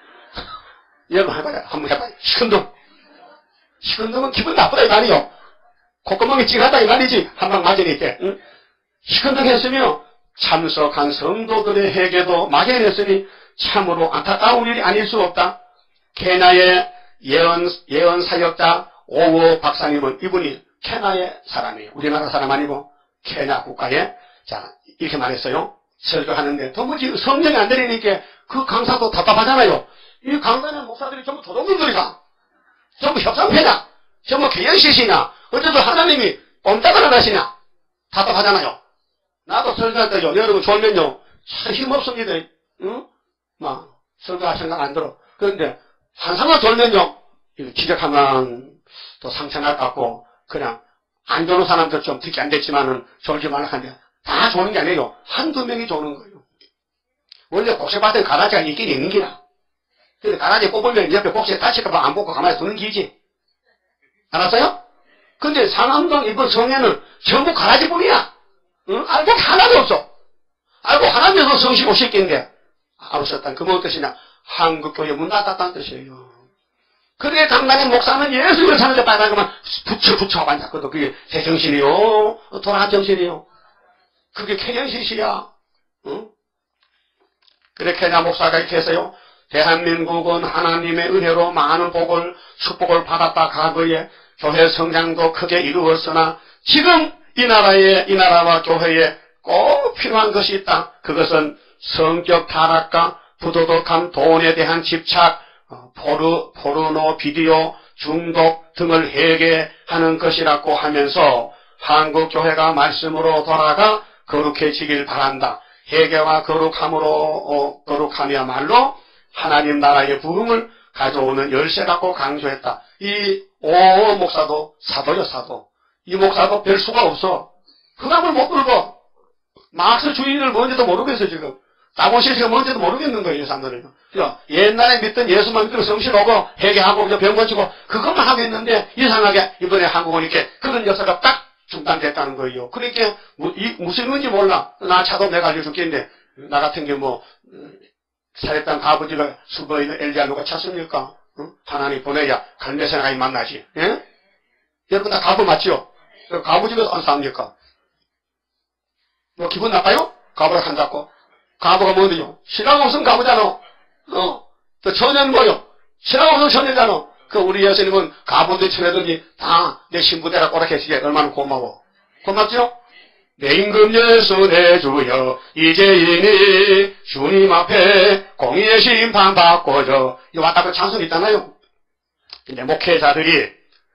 여러분 해봐요. 한번 해봐요. 시큰둥. 시큰둥은 기분 나쁘다 이 말이요. 콧구멍이 찡하다 이 말이지. 한 방 맞으니까. 응? 시큰둥했으며 참석한 성도들의 회개도 막연했으니 참으로 안타까운 일이 아닐 수 없다. 케냐의 예언, 예언 사역자 오워 박사님은 이분이 케냐의 사람이에요. 우리나라 사람 아니고 케냐 국가에. 자, 이렇게 말했어요. 설교하는데 도무지 성령이 안 되니까 그 강사도 답답하잖아요. 이 강사는 목사들이 전부 도둑놈들이가. 전부 협상패냐. 전부 개연시시냐. 어째서 하나님이 옴짝을 안 하시냐. 답답하잖아요. 나도 설교할 때요. 여러분 졸면요. 참 힘없습니다. 응? 막 설교할 생각 안 들어. 그런데 환상을 돌면요, 기적하면 또 상처날 것 같고, 그냥 안 좋은 사람들 좀 듣기 안 됐지만은 졸지 말라 하는데, 다 조는 게 아니에요. 한두 명이 조는 거예요. 원래 곡식밭에 가라지가 있긴 있는 기라. 근데 가라지 꼽으면 옆에 곡식에 다칠까봐 안 뽑고 가만히 두는 기지. 알았어요? 근데 상암동 이번 성에는 전부 가라지뿐이야. 응? 알고 하나도 없어. 알고 하나면서 성시고 시키는데, 알았었단, 그 무슨 뜻이냐? 한국교회 문 닫았다는 뜻이에요. 그래, 강단의 목사는 예수를 사는데 빨간거만 붙여, 붙여 하고 앉았거든. 그게 제정신이요? 돌아간 정신이요? 그게 케냐시시야. 응? 그래, 케냐 목사가 이렇게 했어요. 대한민국은 하나님의 은혜로 많은 복을, 축복을 받았다. 과거에 교회 성장도 크게 이루었으나 지금 이 나라에, 이 나라와 교회에 꼭 필요한 것이 있다. 그것은 성격 타락과 부도덕한 돈에 대한 집착, 포르, 포르노 비디오 중독 등을 해결하는 것이라고 하면서 한국 교회가 말씀으로 돌아가 거룩해지길 바란다. 회개와 거룩함으로 어, 거룩함이야말로 하나님 나라의 부흥을 가져오는 열쇠라고 강조했다. 이 오 목사도 사도요, 사도. 이 목사도 별 수가 없어. 흑암을 못 뚫고 막스 주인을 뭔지도 모르겠어 지금. 다보시스가 뭔지도 모르겠는 거예요, 이 사람들은. 옛날에 믿던 예수만 믿고 성실 오고 회개하고 병 고치고 그것만 하고 있는데 이상하게 이번에 한국은 이렇게 그런 역사가 딱 중단됐다는 거예요. 그러니까 이 무슨 건지 몰라. 나 차도 내가 알려줄겠는데 나 같은 게 뭐 살했던 아버지가 수거에 있는 엘리야누가 찾습니까? 응? 하나님 보내야 갈매사나이 만나지. 예? 여러분 다 가부 맞죠? 가부집에서 안 삽니까? 뭐 기분 나빠요? 가부라 한다고? 가부가 뭔데요? 신랑 없으면 가부잖아. 어. 또 처녀는 뭐요? 신랑 없으면 처녀잖아. 그 우리 예수님은 가부들 처녀들이 다 내 신부대라 꼬락해지게 얼마나 고마워. 고맙죠? 내 임금 예수 내 주여 이제이니 주님 앞에 공의의 심판 받고저 이 왔다 그 찬송이 있잖아요. 근데 목회자들이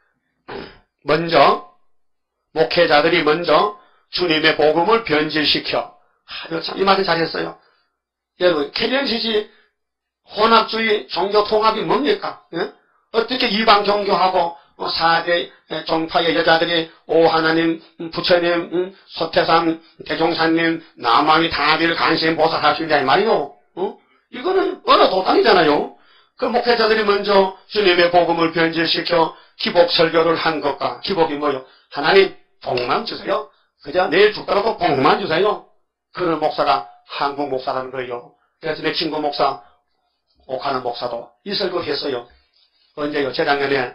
먼저 목회자들이 먼저 주님의 복음을 변질시켜. 아, 참, 이 말은 잘했어요. 여러분, 케냐시시 혼합주의 종교 통합이 뭡니까? 예? 어떻게 이방 종교하고 사대 종파의 여자들이 오 하나님, 부처님, 음, 소태산, 대종사님, 남왕이 다비를 간신 보살할 수 있냐 이 말이요. 어? 이거는 어느 도당이잖아요. 그 목회자들이 먼저 주님의 복음을 변질시켜 기복 설교를 한 것과 기복이 뭐요? 하나님 복만 주세요. 그저 내일 죽더라도 복만 주세요. 그런 목사가 한국 목사라는 거예요. 그래서 내 친구 목사 옥하는 목사도 이 설교 했어요. 언제요? 재작년에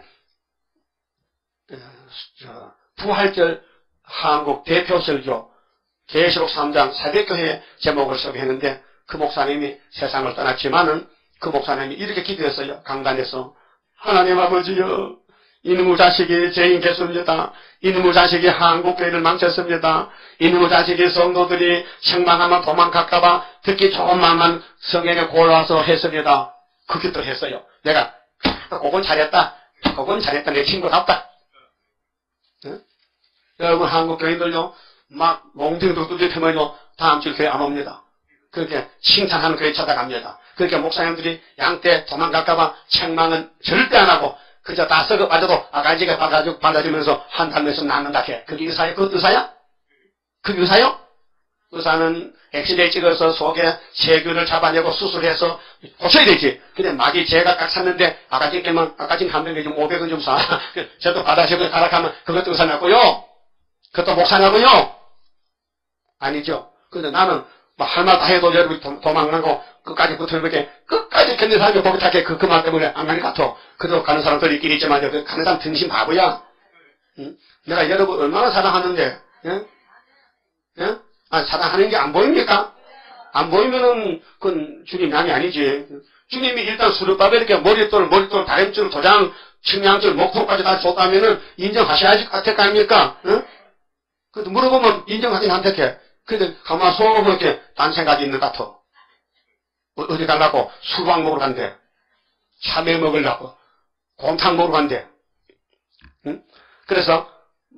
어, 부활절 한국 대표 설교 계시록 삼 장 사백교회 제목을 설교했는데 그 목사님이 세상을 떠났지만은 그 목사님이 이렇게 기도했어요. 강단에서 하나님 아버지여 이놈의 자식이 죄인 개수입니다. 이놈의 자식이 한국교회를 망쳤습니다. 이놈의 자식이 성도들이 책망하면 도망갈까봐 듣기 좋은 말만 성경에 골라서 했습니다. 그 기도 했어요. 내가 그건 잘했다. 그건 잘했다. 내 친구답다. 네? 여러분 한국교회들요 막 몽둥이도 뚜렷하면요 다음 주 교회 안 옵니다. 그렇게 칭찬하는 교회 찾아갑니다. 그러니까 목사님들이 양떼 도망갈까봐 책망은 절대 안 하고 그저 다 썩어 빠져도 아가지가 발라주, 발라주면서 한 달에서 낫는다 해. 그게 의사야? 그것 의사야? 그게 의사요? 의사는 엑스레이 찍어서 속에 세균을 잡아내고 수술해서 고쳐야 되지. 근데 막이 제가 딱 샀는데 아가지 깨면 아가지 한 병에 좀 오백 원 좀 사. 저도 받아주고 가락하면 그것도 의사냐고요? 그것도 목사냐고요? 아니죠. 근데 나는 뭐 할 말 다 해도 여러분이 도망가고 끝까지 붙어있게 끝까지 견딘 사람이 거기 타게 그, 그 말 때문에 안 가는 것 같아. 그래도 가는 사람들이 있긴 있지만 그 가는 사람 등신 바보야. 응? 내가 여러분 얼마나 사랑하는데 예? 예? 아, 사랑하는 게 안 보입니까? 안 보이면은 그건 주님 남이 아니지. 주님이 일단 수르밥에 이렇게 머릿돌, 머릿돌, 다림줄, 도장, 측량줄, 목통까지 다 줬다면은 인정하셔야지 될 거 아닙니까? 예? 그래도 물어보면 인정하긴 한테게. 근데 가만 속으로 이렇게 딴 생각이 있는 것 같아. 어디 가려고? 수박 먹으러 간대. 참외 먹으려고. 곰탕 먹으러 간대. 응? 그래서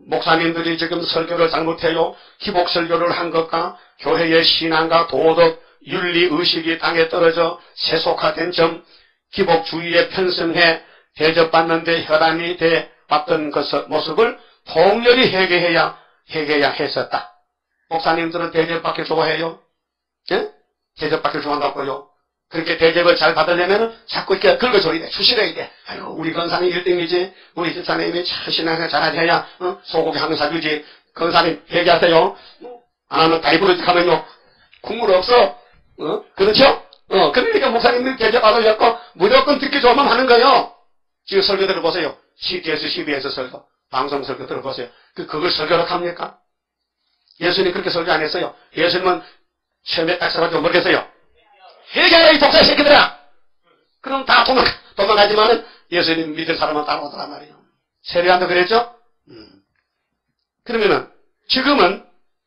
목사님들이 지금 설교를 잘못해요. 기복 설교를 한 것과 교회의 신앙과 도덕 윤리의식이 땅에 떨어져 세속화된 점, 기복주의에 편승해 대접받는데 혈안이 돼 왔던 것을, 모습을 통렬히 회개해야, 회개해야 했었다. 목사님들은 대접받기 좋아해요? 예? 대접받기 좋아한다고요? 그렇게 대접을 잘 받으려면 자꾸 이렇게 긁어줘야 돼. 추실해야 돼. 아이고, 우리 건사님 일 등이지. 우리 집사님이 신앙생활 잘해야, 어? 소고기 한 번 사주지. 건사님 회개하세요. 안 하면 다이브로지 가면요. 국물 없어. 어? 그렇죠? 어, 그러니까 목사님들 대접받으셨고, 무조건 듣기 좋으면 하는 거예요. 지금 설교 들어보세요. 씨티에스, 씨비에스 설교. 방송 설교 들어보세요. 그, 그걸 설교로 합니까? 예수님 그렇게 설교 안 했어요. 예수님은 처음에 딱 서가지고 모르겠어요. 회개하라, 이 독사 새끼들아! 그럼 다 도망, 도망가지만은 예수님 믿을 사람은 따라오더란 말이에요. 세례한도 그랬죠? 음. 그러면은, 지금은,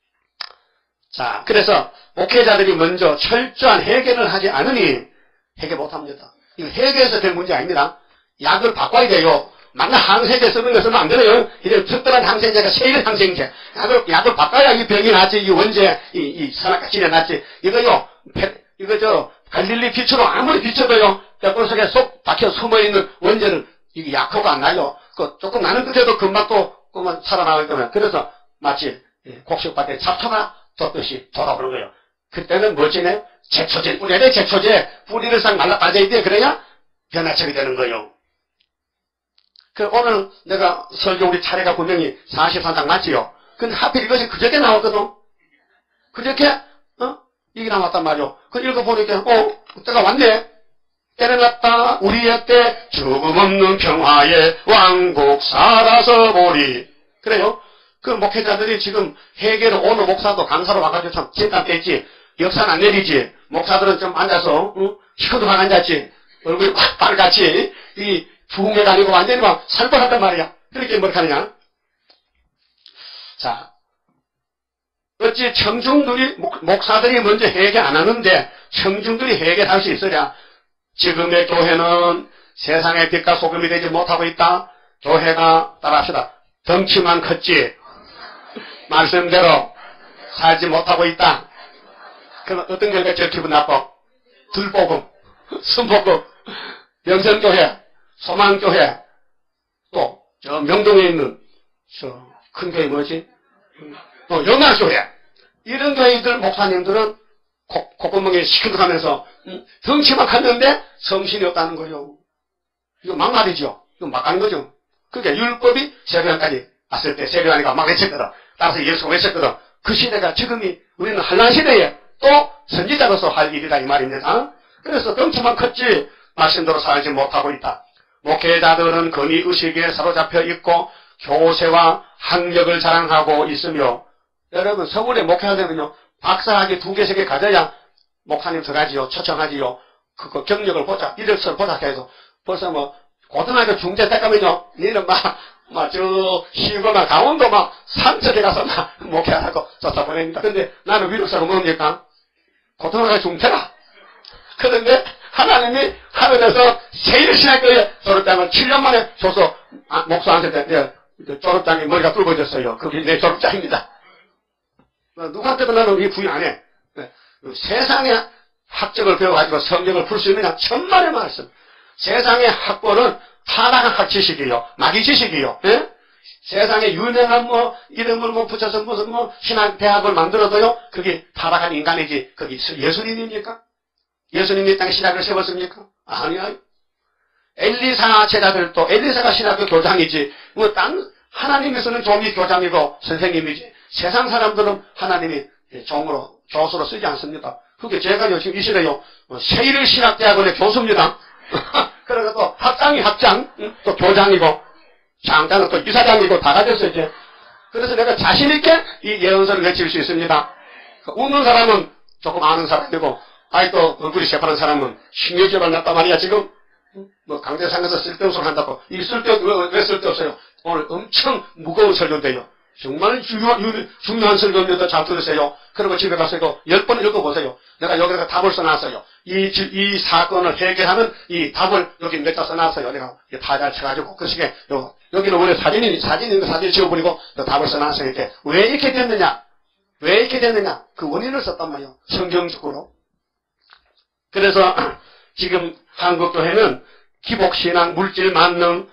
자, 그래서, 목회자들이 먼저 철저한 회개를 하지 않으니, 회개 못 합니다. 이거 회개에서 될 문제 아닙니다. 약을 바꿔야 돼요. 만나 항생제 쓰는 거 쓰면 안 돼요. 이제 특별한 항생제가 세일 항생제. 약을, 약을 바꿔야 이 병이 낫지, 이 원제, 이, 이 산악가치가 낫지. 이거요, 이거 저, 갈릴리 빛으로 아무리 비춰도요, 뼈골 속에 쏙 박혀 숨어있는 원재는, 이게 약효가 안 나요. 그, 조금 나는 끝에도 금방 또, 그만 살아나올 거면. 그래서, 마치, 곡식밭에 잡초가 돋듯이 돌아오는 거예요. 그때는 뭐지네? 제초제 뿌려야 돼, 제초제. 뿌리를 싹 말라 빠져야 돼. 그래야 변화책이 되는 거예요. 그, 오늘 내가 설교 우리 차례가 분명히 사십삼 장 맞지요? 근데 하필 이것이 그저께 나왔거든. 그저께, 어? 이게 나왔단 말이요. 그 읽어보니까, 어, 때가 왔네. 때는 왔다. 우리의 때 죽음 없는 평화의 왕국 살아서 보리. 그래요. 그 목회자들이 지금 회개를 오늘 목사도 강사로 와가지고 참 진땀 뺐지. 역사는 안 내리지. 목사들은 좀 앉아서, 응? 시커동안 앉았지. 얼굴이 확 빨갛지. 이 부흥회가 아니고 완전히 막 살벌하단 말이야. 그렇게 뭘 하느냐. 자. 어찌 청중들이, 목사들이 먼저 회개 안 하는데 청중들이 회개를 할 수 있으랴. 지금의 교회는 세상의 빛과 소금이 되지 못하고 있다. 교회가, 따라합시다. 덩치만 컸지. 말씀대로 살지 못하고 있다. 그럼 어떤 교회가 제일 기분 나빠? 들복음, 순복음, 명성교회, 소망교회, 또, 저 명동에 있는, 저, 큰 교회 뭐지? 또, 영화교회. 이런 교회들, 목사님들은 콧, 콧구멍에 시큰둥하면서, 음, 덩치만 컸는데 성신이 없다는 거죠. 이거 막말이죠. 이거 막 가는 거죠. 그게 율법이 세례안까지 왔을 때 세례안이가 막 외쳤거든. 따라서 예수가 외쳤거든. 그 시대가 지금이 우리는 한란 시대에 또 선지자로서 할 일이다 이 말입니다. 그래서 덩치만 컸지 말씀대로 살지 못하고 있다. 목회자들은 권위의식에 사로잡혀 있고 교세와 학력을 자랑하고 있으며 여러분 서울에 목회하려면요 박사학위 두 개 세 개 가져야 목사님 들어가지요 초청하지요 그거 경력을 보자 이력서를 보자 해서 벌써 뭐 고등학교 중대 때 가면요 니는 막 막 저 시골만 강원도 막 산천에 가서 막 목회하라고 쫓아보냅니다. 근데 나는 위력서가 뭡니까? 고등학교 중퇴라. 그런데 하나님이 하늘에서 세일신학교에 졸업장을 칠 년 만에 줘서 아, 목사한테 내 졸업장에 머리가 붉어졌어요. 그게 내 졸업장입니다. 누구한테도 나는 이 부인 안 해. 세상의 학적을 배워가지고 성경을 풀 수 있느냐? 천만의 말씀. 세상의 학벌은 타락한 학지식이요. 마귀 지식이요. 예? 세상에 유명한 뭐, 이름을 뭐 붙여서 무슨 뭐, 신학대학을 만들어도요, 그게 타락한 인간이지. 그게 예수님입니까? 예수님이 땅에 신학을 세웠습니까? 아니요. 엘리사 제자들도, 엘리사가 신학교 교장이지. 뭐, 딴, 하나님에서는 종이 교장이고 선생님이지. 세상 사람들은 하나님이 종으로, 교수로 쓰지 않습니다. 그게 제가요, 지금 이 시대요, 세일 신학대학원의 교수입니다. 그리고 또 학장이 학장, 또 교장이고, 장장은 또 이사장이고 다 가졌어요, 이제. 그래서 내가 자신있게 이 예언서를 외칠 수 있습니다. 웃는 사람은 조금 아는 사람이고, 아이 또 얼굴이 새파란 사람은 신경질만 났단 말이야, 지금. 뭐 강대상에서 쓸데없는 소리 한다고. 이 쓸데없, 왜, 왜 쓸데없어요? 오늘 엄청 무거운 설교인데요. 정말 중요한, 중요한 설교입니다. 잘 들으세요. 그리고 집에 가서 이거 열 번 읽어보세요. 내가 여기다가 답을 써놨어요. 이, 이 사건을 해결하는 이 답을 여기 몇 자 써놨어요. 내가 타자 쳐가지고. 그 시기에, 요, 여기는 원래 사진이, 사진이, 사진 지워버리고 답을 써놨어요. 이렇게. 왜 이렇게 됐느냐? 왜 이렇게 됐느냐? 그 원인을 썼단 말이에요. 성경적으로. 그래서 지금 한국교회는 기복신앙, 물질 만능,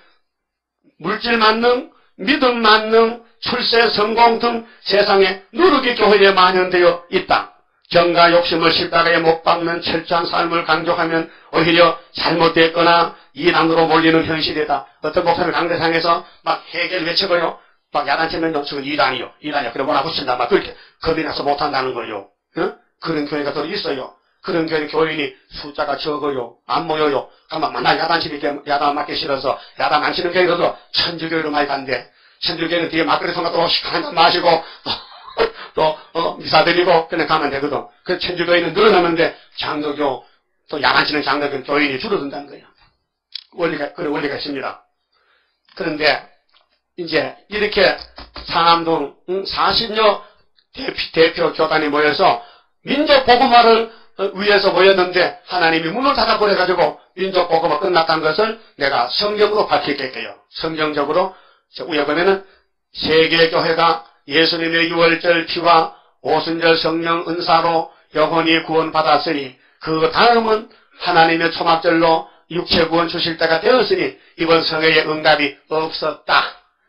물질 만능, 믿음 만능, 출세 성공 등 세상에 누르기 교회에 만연되어 있다. 정과 욕심을 십자가에 못 박는 철저한 삶을 강조하면 오히려 잘못됐거나 이단으로 몰리는 현실이다. 어떤 목사님 강대상에서 막 해결 외치고요. 막 야단치면 저건 이단이요. 이단이요. 그래 뭐라고 친다. 막 그렇게 겁이 나서 못한다는 거요. 어? 그런 교회가 더 있어요. 그런 교회 교인이 숫자가 적어요. 안 모여요. 가만 만날 야단치니까 야단 맞기 싫어서 야단 안 치는 교회도 천주교회로 많이 간대. 천주교회는 뒤에 막걸리 통과 또 한잔 마시고 또 어, 미사 드리고 그냥 가면 되거든. 그 천주교회는 늘어나는데 장로교 또 야단 치는 장로교 교인이 줄어든다는 거예요. 원리가 그런 원리가 있습니다. 그런데 이제 이렇게 상암동 사십여 대표, 대표 교단이 모여서 민족 복음화를 위해서 모였는데 하나님이 문을 닫아버려가지고 민족 복음화 끝났다는 것을 내가 성경으로 밝힐게요. 성경적으로 위에 보면은 세계교회가 예수님의 유월절 피와 오순절 성령 은사로 영혼이 구원받았으니 그 다음은 하나님의 초막절로 육체 구원 주실 때가 되었으니 이번 성회의 응답이 없었다.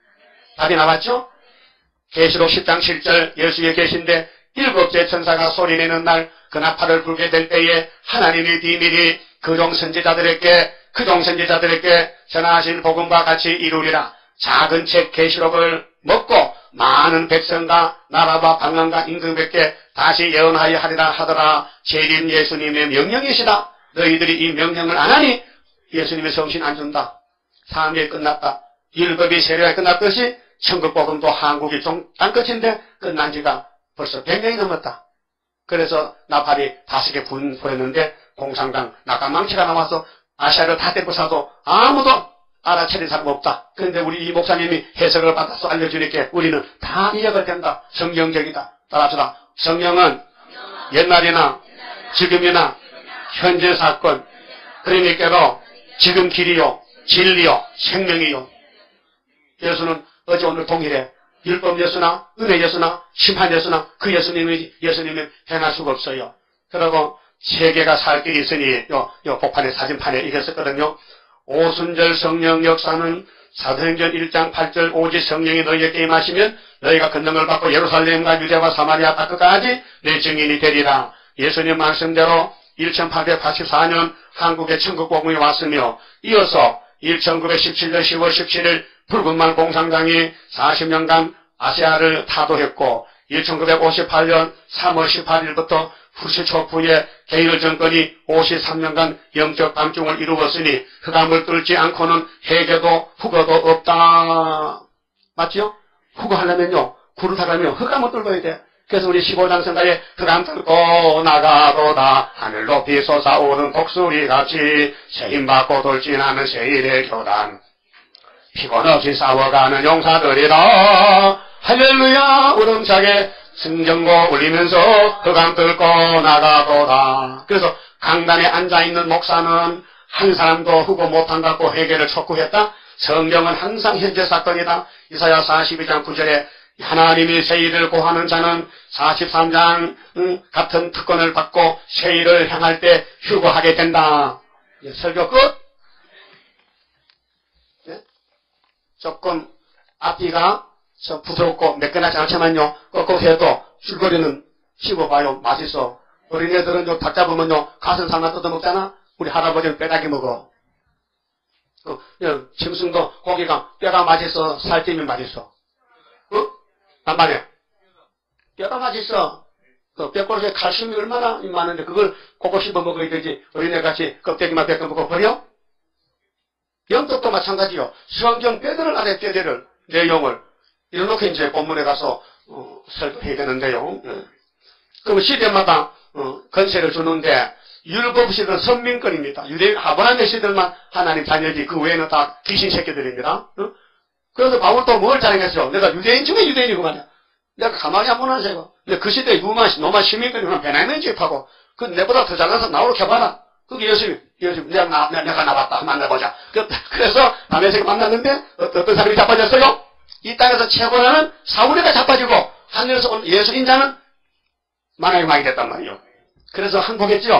답이 나왔죠? 계시록 십 장 칠 절 예수의 계신데 일곱째 천사가 소리내는 날 그 나팔을 불게 될 때에 하나님의 비밀이 그종 선지자들에게 그종 선지자들에게 전하신 복음과 같이 이루리라. 작은 책 계시록을 먹고 많은 백성과 나라와 방언과 임금에게 다시 예언하여 하리라 하더라. 재림 예수님의 명령이시다. 너희들이 이 명령을 안 하니 예수님의 성신 안 준다. 사암이 끝났다. 율법이 세례가 끝났듯이 천국복음도 한국이 좀 안 끝인데 끝난 지가 벌써 백 년이 넘었다. 그래서 나팔이 다섯 개 분포했는데 공산당 낙관망치가 나와서 아시아를 다 데리고 사도 아무도 알아차린 사람 없다. 그런데 우리 이 목사님이 해석을 받아서 알려주니까 우리는 다 이해가 된다. 성경적이다. 따라합시다. 성경은 옛날이나 지금이나 현재 사건, 그러니까도 지금 길이요, 진리요, 생명이요. 예수는 어제 오늘 동일해. 율법 예수나 은혜 예수나 심판 예수나 그 예수님이 예수님이 행할 수가 없어요. 그리고 세계가 살 길이 있으니 요, 요 복판에 사진판에 이게 썼거든요. 오순절 성령 역사는 사도행전 일 장 팔 절 오직 성령이 너희에게 임하시면 너희가 권능을 받고 예루살렘과 유대와 사마리아 땅끝까지 내 증인이 되리라. 예수님 말씀대로 천팔백팔십사 년 한국에 천국복음이 왔으며 이어서 천구백십칠 년 시월 십칠일 붉은말 공산당이 사십 년간 아시아를 타도했고 천구백오십팔 년 삼월 십팔일부터 후시초프의 게일 정권이 오십삼 년간 영적 밤중을 이루었으니 흑암을 뚫지 않고는 해계도 후거도 없다. 맞지요? 후거하려면요. 구를 타려면 흑암을 뚫어야 돼. 그래서 우리 십오 장 성가에 흑암 뚫고 나가도다 하늘 높이 솟아오른 독수리같이 세임받고 돌진하는 세일의 교단 피곤 없이 싸워가는 용사들이다. 할렐루야 우렁차게 승전고 울리면서 흑암 뚫고 나가도다. 그래서 강단에 앉아있는 목사는 한 사람도 후보 못한다고 회개를 촉구했다. 성경은 항상 현재 사건이다. 이사야 사십이 장 구 절에 하나님이 세일을 고하는 자는 사십삼 장 음, 같은 특권을 받고 세일을 향할 때 휴거하게 된다. 예, 설교 끝. 예? 조금 앞뒤가 좀 부드럽고 매끈하지 않지만요. 꺾고 해도 줄거리는 씹어봐요. 맛있어. 어린애들은 요 닭 잡으면요. 가슴 살만 뜯어먹잖아. 우리 할아버지는 뼈다귀 먹어. 그, 요, 짐승도 고기가 뼈가 맛있어. 살찌면 맛있어. 어? 안 말해. 뼈가 맛있어. 그 뼈골에 칼슘이 얼마나 많은데 그걸 고고 씹어 먹어야 되지. 어린애같이 껍데기만 벗겨 먹고 버려? 영적도 마찬가지요. 성경 뼈대를 안에 뼈대를 내용을 이렇게 이제 본문에 가서 어, 설교해야 되는데요. 예. 그럼 시대마다 어, 건세를 주는데 율법시대는 선민권입니다. 유대인 아브라함의 시대만 하나님 자녀지 그 외에는 다 귀신 새끼들입니다. 어? 그래서 바울도 뭘 자랑했어요? 내가 유대인 중에 유대인이고 말이야. 내가 가만히 한번 하세요. 근데 그 시대에 유만, 노만 시민권이면 베나멘 집하고 그 내보다 더 잘나서 나오게 해봐라. 그게 예수님, 예수님 내가, 나, 내가 나왔다. 만나보자. 그, 그래서 밤에서 만났는데 어떤 사람이 자빠졌어요? 이 땅에서 최고라는 사울이가 자빠지고 하늘에서 온 예수 인자는 만왕이 많이 됐단 말이에요. 그래서 한 보겠죠.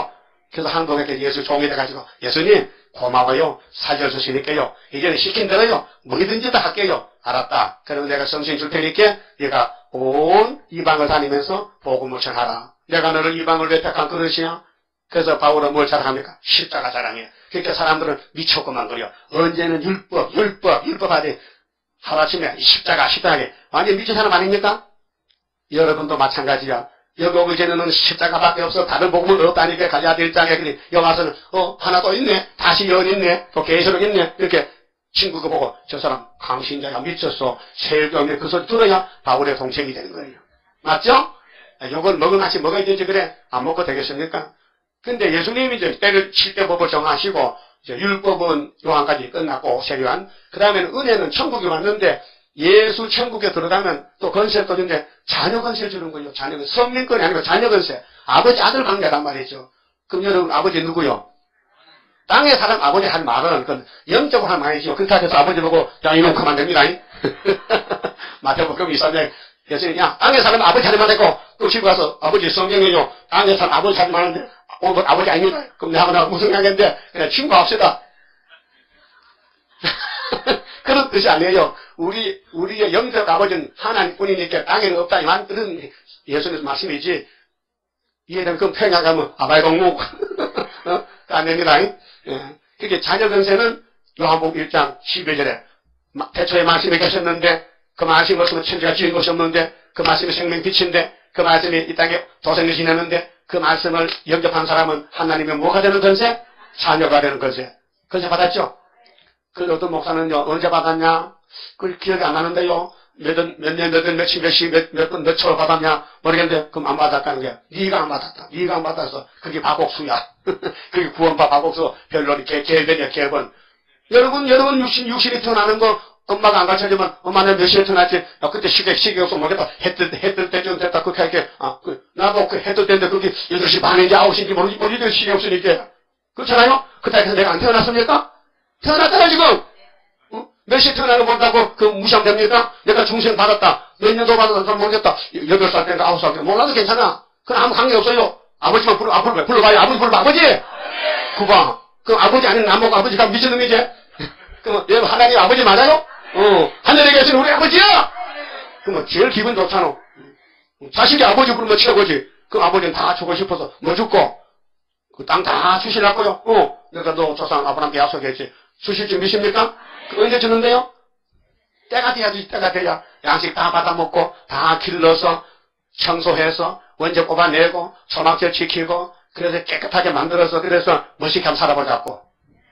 그래서 한국에 예수 종이 돼가지고 예수님 고마워요. 살려주시니까요. 이제는 시킨 대로요. 뭐든지 다 할게요. 알았다. 그럼 내가 성신 줄 테니까 얘가 온 이방을 다니면서 복음을 전하라. 내가 너를 이방을 왜 택한 그릇이야? 그래서 바울은 뭘 자랑합니까? 십자가 자랑해요. 그러니까 사람들은 미쳤구만 그래요. 언제는 율법, 율법, 율법 하지. 하루아침에 십자가, 십자가에 완전 미친 사람 아닙니까? 여러분도 마찬가지야. 여기 오기 전에는 십자가밖에 없어. 다른 복음은 없다니까 갈라디아 일 장에 그리 여기 와서는 어 하나 또 있네. 다시 연 있네. 또 계시록 있네. 이렇게 친구가 보고 저 사람 강신자야 미쳤어. 세일경에 그 소리 들어야 바울의 동생이 되는 거예요. 맞죠? 요걸 먹을 맛이 뭐가 있든지 그래. 안 먹고 되겠습니까? 근데 예수님이 이제 때를 칠 때 법을 정하시고 이제 율법은 요한까지 끝났고 세류한 그 다음에는 은혜는 천국에 왔는데 예수 천국에 들어가면 또 건세 또 주는데 자녀 건세 주는 거예요. 자녀 건세. 성민권이 아니고 자녀 건세. 아버지 아들 관계란 말이죠. 그럼 여러분 아버지 누구요? 땅의 사람 아버지 할 말은 그건 영적으로 할 말이죠. 그렇다 해서 아버지 보고 야 이놈 그만 됩니다. 마태복음 이십삼 장 예수님 야 땅의 사람 아버지 할 말 했고 또 집에 가서 아버지 성경이요. 땅의 사람 아버지 할 말 하는데 오늘 아버지 아닙니다. 그럼 내하고 나하고 무슨 관계인데 그냥 친구 합시다. 그런 뜻이 아니에요. 우리, 우리의 영적 아버지는 하나님뿐이니까 땅에는 없다. 이만 그런 예수님 말씀이지. 이해되면 그럼 평양가면 아바이공목. 어? 안 됩니다. 예. 그렇게 자녀 건세는 요한복음 일 장 십일 절에 태초에 말씀이 계셨는데 그 말씀이 없으면 천지가 지은 것이 없는데 그 말씀이 생명빛인데 그 말씀이 이 땅에 도생을 지내는데 그 말씀을 영접한 사람은 하나님의 뭐가 되는 건세? 자녀가 되는 건세. 건세 받았죠? 그 어떤 목사는요, 언제 받았냐? 그걸 기억이 안 나는데요. 몇 년, 몇 년, 몇 년, 며칠, 몇시, 몇, 몇 번, 몇 초로 받았냐? 모르겠는데, 그럼 안 받았다는 게, 네가 안 받았다. 네가 안 받았어. 그게 바곡수야. 그게 구원파 바곡수, 별놀이, 개, 개변이야, 개번. 여러분, 여러분, 육신, 육신이 태어나는 거, 엄마가 안 가르쳐주면, 엄마는 몇 시에 태어났지? 야, 그때 시계, 시계 없어 모르겠다. 해 뜰, 해 뜰 때쯤 됐다. 그렇게 할게. 아, 그, 나도 그 해 뜰 때인데, 그게 여덟 시 반인지 아홉 시인지 모르지, 모르지, 시계 없으니까. 그렇잖아요? 그때 해서 내가 안 태어났습니까? 태어났잖아, 지금! 몇 시에 태어나는 본다고 그 무시하면 됩니까? 내가 중생 받았다. 몇 년도 받았다. 모르겠다. 여덟 살 때인가 아홉 살 때인가 몰라도 괜찮아. 그건 아무 관계 없어요. 아버지만 불러, 불러, 불러봐요. 아버지 불러봐. 아버지! 그봐. 그럼 아버지 아닌 남보고 아버지가 미친놈이지? 그럼 여러분 하나님 아버지 맞아요? 어. 하늘에 계신 우리 아버지야! 그러면 제일 기분 좋잖아. 자식이 아버지 부르면 최고지. 그 아버지는 다 주고 싶어서 뭐 죽고 그 땅 다 주시라고요. 어. 내가 너 조상 아브라함께 약속했지. 주실 줄 믿습니까? 그 언제 주는데요? 때가 돼야지, 때가 돼야. 양식 다 받아먹고, 다 길러서, 청소해서, 원재 꼽아내고, 소막절 지키고, 그래서 깨끗하게 만들어서, 그래서 멋있게 한번 살아보자고.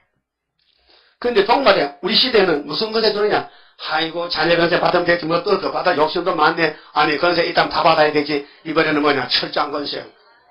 근데 정말에, 우리 시대는 무슨 건세 주느냐? 아이고, 자녀 건세 받으면 되지, 뭐 또 더 받아, 욕심도 많네. 아니, 건세 일단 다 받아야 되지. 이번에는 뭐냐? 철장 건세.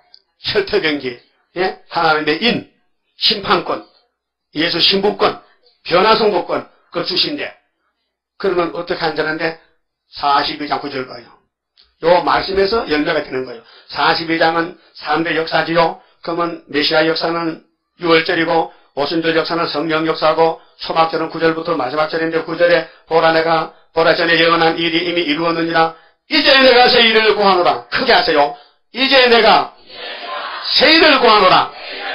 철퇴병기. 예? 하나님의 인, 심판권, 예수 신부권, 변화성복권, 그걸 주신대. 그러면 어떻게 한다는데? 사십이 장 구 절 봐요. 요 말씀에서 열매가 되는 거예요. 사십이 장은 삼 대 역사지요. 그러면 메시아 역사는 유월절이고, 오순절 역사는 성령 역사고, 초막절은 구 절부터 마지막 절인데 구 절에 보라 내가, 보라 전에 예언한 일이 이미 이루었느니라. 이제 내가 새 일을 구하노라. 크게 하세요. 이제 내가 새 일을 구하노라.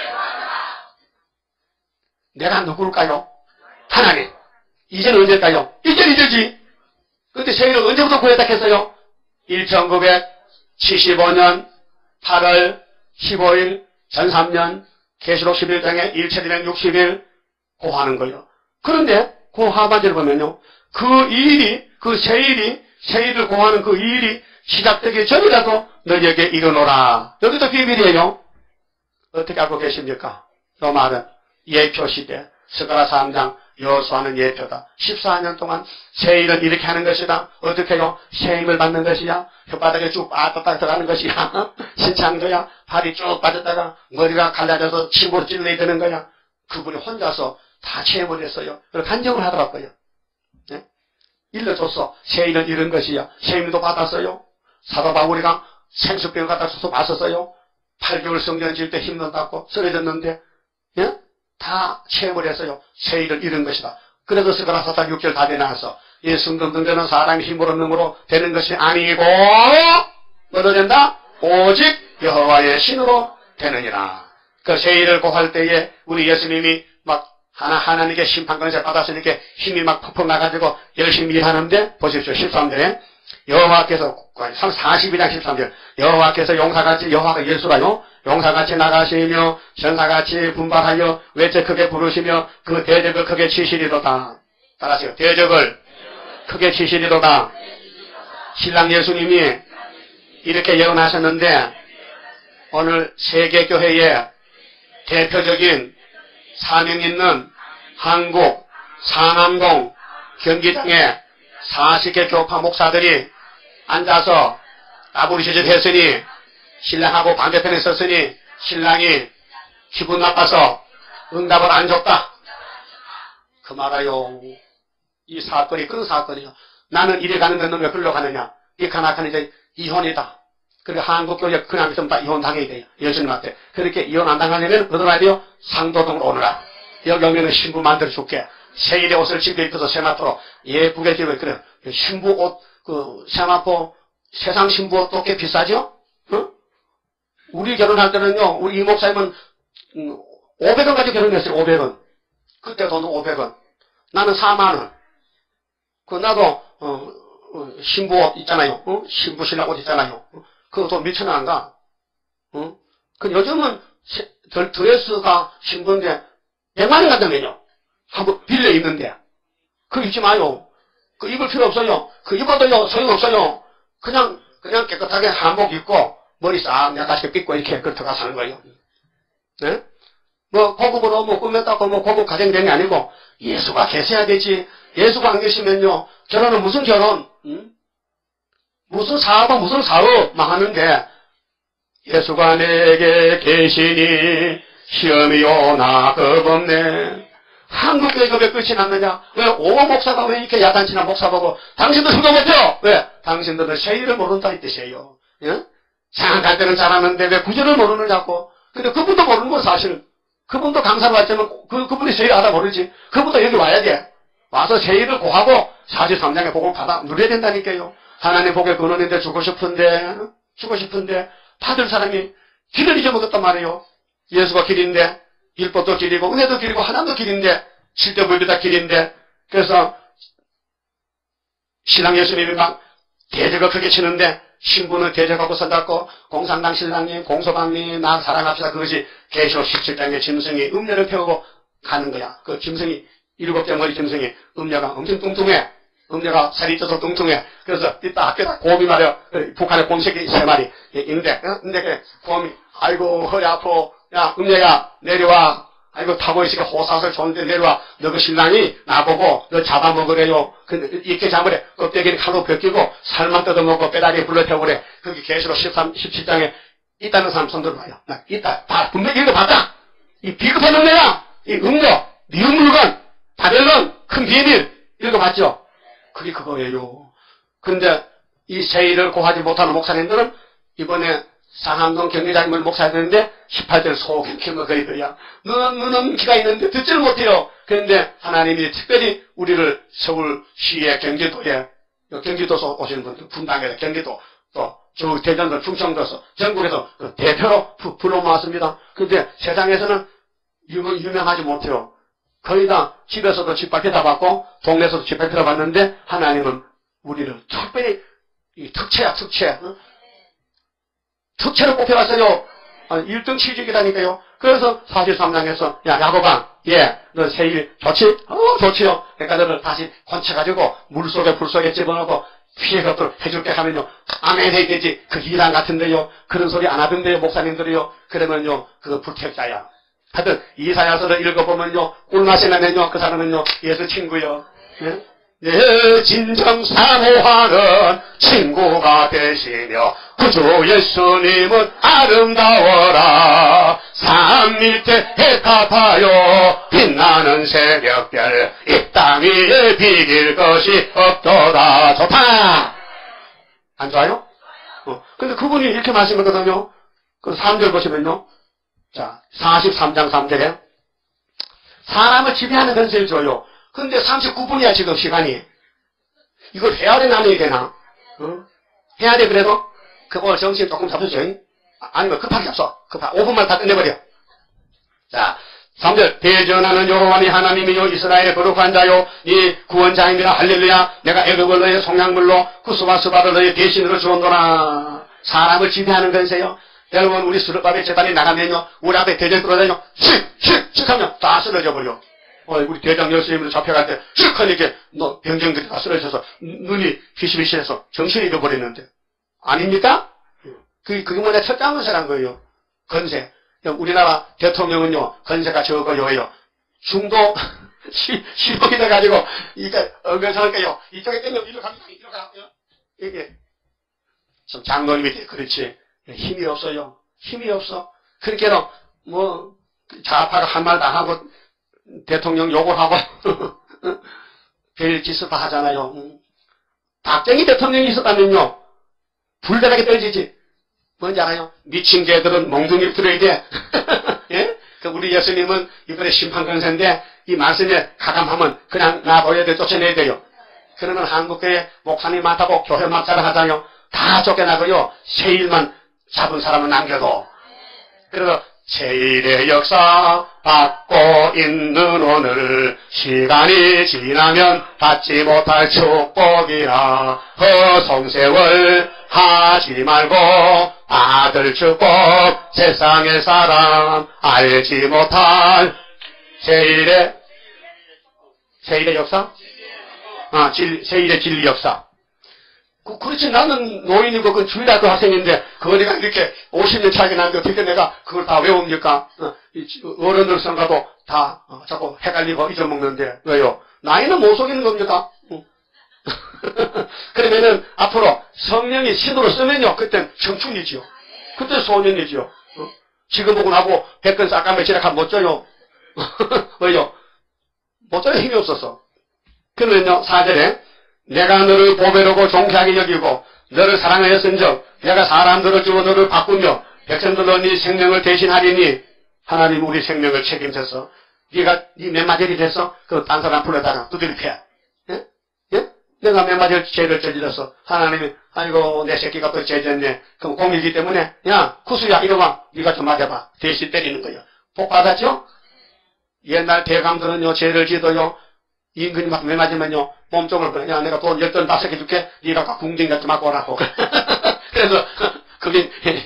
내가 누굴까요? 하나님. 이제는 언제일까요? 이제는 이제지. 근데 새해를 언제부터 구했다 했어요? 천구백칠십오 년 팔월 십오일 전삼년 계시록 십일 장에 천이백육십 일 고하는 거예요. 그런데 그 하반절을 보면요. 그 일이, 그 새일이, 새일을 고하는 그 일이 시작되기 전이라도 너희에게 이르노라. 여기도 비밀이에요. 어떻게 알고 계십니까? 그 말은 예표 시대, 스가랴 삼 장, 여호수아는 예표다. 십사 년 동안 새일은 이렇게 하는 것이다. 어떻게 해요? 새임을 받는 것이야. 혓바닥에 쭉 빠졌다 들어가는 것이야. 신창조야. 발이 쭉 빠졌다가 머리가 갈라져서 침으로 찔러야 되는 거야. 그분이 혼자서 다 체험을 했어요. 그리고 간증을 하더라고요. 네? 일러줬어. 새일은 이런 것이야. 새임도 받았어요. 사도 바울이가 생수병을 갖다 줘서 마셨어요. 팔 개월 성전 지을 때 힘도 닿고 쓰러졌는데 예? 다 체험을 했어요. 새일은 이런 것이다. 그래서 스가랴 사 장 육 절 답이 나왔어. 이 승등등되는 사람이 힘으로 능으로 되는 것이 아니고 뭐로 된다? 오직 여호와의 신으로 되느니라. 그 세일을 고할 때에 우리 예수님이 막 하나, 하나님께 심판권세 받았으니까 힘이 막 퍽퍽 나가지고 열심히 일하는데, 보십시오. 십삼 절에. 여호와께서, 사십이 장 십삼 절. 여호와께서 용사같이, 여호와가 예수가요, 용사같이 나가시며, 전사같이 분발하여, 외쳐 크게 부르시며, 그 대적을 크게 치시리로다. 따라하세요. 대적을 크게 치시리로다. 신랑 예수님이 이렇게 예언하셨는데, 오늘 세계교회에 대표적인 사명 있는 한국 상암동 경기장에 사십 개 교파 목사들이 앉아서 따부리시짓 했으니 신랑하고 반대편에 섰으니 신랑이 기분 나빠서 응답을 안 줬다. 그 말아요. 이 사건이 큰 사건이요. 나는 이래 가는데 너 왜 흘러가느냐. 이 가나카는 이제 이혼이다. 그러니까 한국교회 그냥 있으면 다 이혼당해야 돼요. 예수님한테. 그렇게 이혼 안 당하려면 어디로 가야 돼요? 상도동으로 오너라. 여기 오면은 신부 만들어줄게. 세일의 옷을 집에 입혀서 세마포로 예쁘게 집에 그래. 신부 옷, 그, 세마포, 세상 신부 옷도 꽤 비싸죠? 어? 우리 결혼할 때는요, 우리 이 목사님은, 음, 오백 원 가지고 결혼했어요, 오백 원. 그때 돈은 오백 원. 나는 사만 원. 그, 나도, 어, 어 신부 옷 있잖아요. 어? 신부 신랑 옷 있잖아요. 어? 그거 돈 몇천 원 안 가. 어? 그 요즘은 드레스가 신부인데 백만 원 간다면요. 한번 빌려 입는데. 그거 입지 마요. 그 입을 필요 없어요. 그 입어도요 소용없어요. 그냥 그냥 깨끗하게 한복 입고 머리 싹 약간씩 빗고 이렇게 그 들어가 사는 거예요. 네? 뭐 고급으로 뭐 꾸몄다고 뭐 고급 가정되는 게 아니고 예수가 계셔야 되지. 예수가 안 계시면요 결혼은 무슨 결혼? 응? 무슨 사업은 무슨 사업만 하는데 예수가 내게 계시니 시험이 오나 겁없네. 한국교회가 왜 끝이 났느냐? 왜 오 목사가 왜 이렇게 야단치나 목사 보고 당신도 생각 못해요? 왜? 당신들은 세일을 모른다 이 뜻이에요. 예? 생각할 때는 잘하는데 왜 구절을 모르느냐고. 근데 그분도 모르는 건 사실. 그분도 강사로 왔지만 그, 그분이 세일 알아 모르지. 그분도 여기 와야 돼. 와서 세일을 고하고 사십삼 장의 복을 받아 누려야 된다니까요. 하나님 복의 근원인데 주고 싶은데, 주고 싶은데, 받을 사람이 길을 잊어먹었단 말이에요. 예수가 길인데, 율법도 길이고, 은혜도 길이고, 하나님도 길인데, 칠대불비다 길인데, 그래서, 신랑 예수님이 막 대적을 크게 치는데, 신부는 대적하고 손잡고, 공산당 신랑님, 공소방님, 나 사랑합시다. 그것이 계시록 십칠 장의 짐승이 음료를 태우고 가는 거야. 그 짐승이, 일곱 덩어리 짐승이 음료가 엄청 뚱뚱해. 음료가 살이 쪄서 뚱뚱해. 그래서 이따 학교에다 곰이 말이야. 북한에 곰새끼 세 마리 있는데, 근데 곰이, 아이고, 허리 아파. 야, 음료야, 내려와. 아이고, 타고 있으니까 호사슬 좋은데 내려와. 너 그 신랑이 나보고 너 잡아먹으래요. 근데 이렇게 잡으래. 껍데기를 칼로 벗기고 살만 뜯어먹고 뼈다귀에 불러태우래. 거기 계시록 십삼, 십칠 장에 있다는 사람 손 들어봐요. 나 있다. 다 분명히 읽어봤다. 이 비급해놓은 애야. 이 음료, 미운 물건, 바벨론, 큰 비밀 읽어봤죠? 그게 그거예요. 근데 이 세일을 고하지 못하는 목사님들은 이번에 상암동 경기장님을 목사해야 되는데 십팔 절 소금 키우는 거야. 너는, 너는 기가 있는데 듣지를 못해요. 그런데 하나님이 특별히 우리를 서울시에 경기도에 경기도에서 오시는 분들 분당에서 경기도 또 저 대전도 충청도에서 전국에서 그 대표로 부, 불러 모았습니다. 그런데 세상에서는 유명, 유명하지 못해요. 거의 다 집에서도 짓밟혀 받고 동네에서도 짓밟혀 받는데 하나님은 우리를 특별히 이 특채야 특채 어? 특채로 뽑혀왔어요. 일 등 취직이라니까요. 그래서 사십삼 장에서 야 야고방 예 너 세일 좋지? 어 좋지요. 그러니까 너를 다시 건쳐가지고 물속에 불속에 집어넣고 피해 것들 해줄게 하면요 아멘 해야 되지. 그 이란 같은데요 그런 소리 안 하던데요 목사님들이요. 그러면요 그거 불태자야. 하여튼 이사야서를 읽어보면요 꿀맛이 나면요 그 사람은요 예수 친구요. 예? 예, 진정 사모하는 친구가 되시며 구주 예수님은 아름다워라. 산 밑에 해가 타요 빛나는 새벽별 이 땅 위에 비길 것이 없도다. 좋다. 안 좋아요? 어. 근데 그분이 이렇게 말씀하거든요. 그 삼 절 보시면요. 자, 사십삼 장 삼 절에 사람을 지배하는 권세를 줘요. 근데 삼십구 분이야 지금 시간이. 이걸 해야 돼 나눠야 되나? 어? 해야 돼 그래도? 그 오늘 정신 조금 잡수죠. 아니면 급하게 잡숴. 급하게 오 분만 다 끝내버려. 자, 삼 절 대전하는 여호와니 하나님이요 이스라엘의 거룩한 자요 이 구원자입니다. 할렐루야. 내가 애굽을 너의 송양물로 구스와 스바를 너의 대신으로 주었노라. 사람을 지배하는 건세요. 여러분 우리 수르바벨 재단이 나가면요 우리 앞에 대전 끌어다니요 슉슉슉 하면 다 쓰러져 버려. 어, 우리 대장 열심히 잡혀갈 때 슉 하니까 너 병정들이 다 쓰러져서 눈이 비실비실해서 정신이 잃어버리는데 아닙니까? 그, 그게 뭐냐 첫장은세란 거예요. 건세. 우리나라 대통령은요 건세가 적어요. 중도 시복이 돼가지고 이게 얼굴상할까요? 이쪽에 떼면 이리로 갑니다. 이리로 가요. 이게 좀 장로님이 돼. 그렇지. 힘이 없어요. 힘이 없어. 그러니까 뭐 좌파가 한 말 다 하고 대통령 욕을 하고 별 짓을 다 하잖아요. 박정희 대통령이 있었다면요 불대하게 떨지지. 뭔지 알아요? 미친 개들은 몽둥이를 들어야 돼. 예? 그 우리 예수님은 이번에 심판권세인데 이 말씀에 가감하면 그냥 놔둬야 돼. 쫓아내야 돼요. 그러면 한국교회 목사님 많다고 교회 막자를 하잖아요. 다 쫓겨나고요. 세일만 잡은 사람은 남겨도. 그래서 세일의 역사 받고 있는 오늘 시간이 지나면 받지 못할 축복이라 허송세월 하지 말고 받을 축복 세상의 사람 알지 못할 세일의 세일의 역사? 아, 질, 세일의 진리 역사. 그, 그렇지, 나는 노인이고, 그 주일학교 학생인데, 그거 내가 이렇게 오십 년 차이가 나는데, 어떻게 내가 그걸 다 외웁니까? 어, 어른들 성가도 다, 어, 자꾸 헷갈리고 잊어먹는데, 왜요? 나이는 못 속이는 겁니다. 어. 그러면은, 앞으로 성령이 신으로 쓰면요, 그땐 청춘이지요. 그때 소년이지요. 어? 지금 보고 나고, 백근 싹감에 지락하면 못 져요. 왜요? 못 져요, 힘이 없어서. 그러면요, 사 절에, 내가 너를 보배로고 존귀하게 여기고 너를 사랑하였은즉 내가 사람들을 주고 너를 바꾸며 백성들로 네 생명을 대신하리니 하나님 우리 생명을 책임져서 네가 네 몇 마디를 됐어? 그럼 딴 사람 불러다가 두드려 패. 예? 예? 내가 몇 마디를 죄를 저질렀어. 하나님이 아이고 내 새끼가 또 죄졌네. 그럼 공이기 때문에 야 구수야 이리 와. 네가 좀 맞아봐. 대신 때리는 거예요. 복 받았죠? 옛날 대감들은요 죄를 지도요. 임금이 막 왜 맞으면요, 몸쪽을 그래. 야, 내가 돈 열돈 다섯 개 줄게. 네가 가 궁뎅이 좀 맞고 오라고. 그래서, 그게,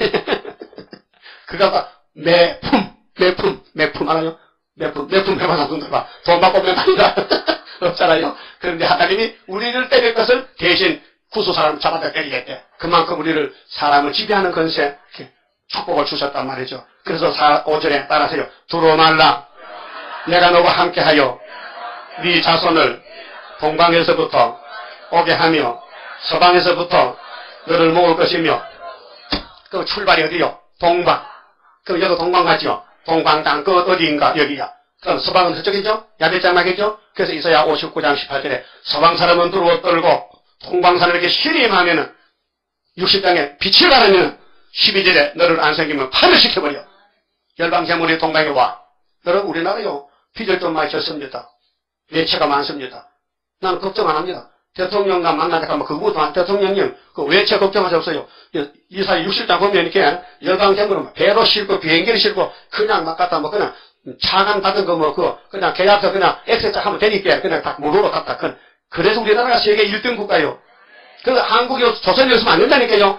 그가 매품, 매품, 매품 알아요? 매품, 매품 해봐서 눈 봐. 돈 받고 오면 아니다. 없잖아요. 그런데 하나님이 우리를 때릴 것을 대신 구수 사람을 잡아다 때리겠대. 그만큼 우리를 사람을 지배하는 건세, 축복을 주셨단 말이죠. 그래서 오 절에 따라서요. 두루 말라. 내가 너와 함께하여 네 자손을 동방에서부터 오게 하며 서방에서부터 너를 모을 것이며 그 출발이 어디요? 동방. 그럼 여기도 동방 같죠? 동방 땅 끝 어디인가? 여기야. 그럼 서방은 저쪽이죠? 야別장막이죠? 그래서 이사야 오십구 장 십팔 절에 서방 사람은 두루어 떨고 동방 사람을 이렇게 시림하면은 육십 장에 빛을 가르면 십이 절에 너를 안 생기면 파를 시켜버려. 열방 재물이 동방에 와. 여러분 우리나라요 빚을 좀 많이 졌습니다. 외채가 많습니다. 나는 걱정 안 합니다. 대통령과 만나게 하면 그것도 대통령님 그 외채 걱정하지 없어요. 이사야 육십 장 보면 이렇게 열방재물은 배로 싣고 비행기를 싣고 그냥 막 갖다 뭐 그냥 차관 받은 거 뭐 그 그냥 계약서 그냥 엑스자 하면 되니까 그냥 다 무료로 갖다. 그래서 우리나라가 세계 일 등 국가요. 그래서 한국이 조선이었으면 안 된다니까요.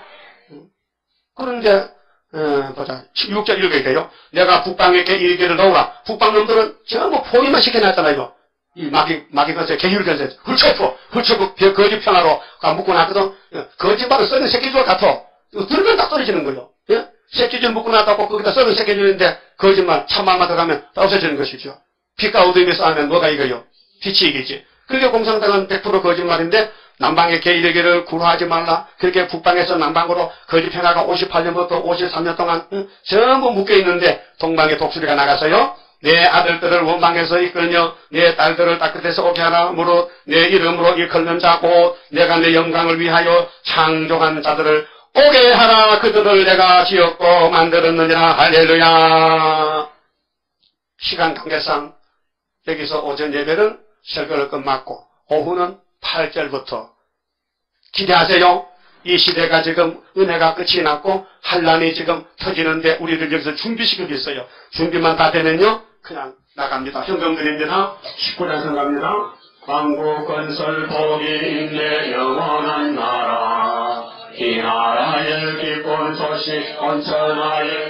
그런데 어, 보자. 육 절 읽어야 돼요. 내가 북방에게 일개를 넣으라. 북방 놈들은 전부 포위만 시켜놨잖아요. 이 마귀, 마귀 건세, 개율 건세, 훌초포, 훌초포, 거짓 평화로 묶고 놨거든. 거짓말을 썩는 새끼줄 같아. 들으면 딱 떨어지는 거예요. 예? 새끼줄 묶고 놨다고 거기다 썩는 새끼줄인데 거짓말, 참말만 들어가면 다 없어지는 것이죠. 빛과 어둠이 싸우면 뭐가 이거요? 빛이 이기지. 그게 공산당은 백 퍼센트 거짓말인데 남방의 개일개를 구하지 말라. 그렇게 북방에서 남방으로 거짓 평화가 오십팔 년부터 오십삼 년 동안 응? 전부 묶여 있는데 동방의 독수리가 나가서요. 내 아들들을 원방에서 이끌며 내 딸들을 따뜻해서 오게 하라. 무릇 내 이름으로 일컬는 자 곧 내가 내 영광을 위하여 창조한 자들을 오게 하라. 그들을 내가 지었고 만들었느니라. 할렐루야. 시간 관계상 여기서 오전 예배를 설교를 끝맞고 오후는 팔 절부터 기대하세요. 이 시대가 지금 은혜가 끝이 났고 환란이 지금 터지는데 우리를 여기서 준비시키고 있어요. 준비만 다 되면요 그냥 나갑니다. 현금 드립니다. 십구 장 생각합니다. 왕국 건설 복이 있네 영원한 나라 이 나라의 기쁜 소식 온천하에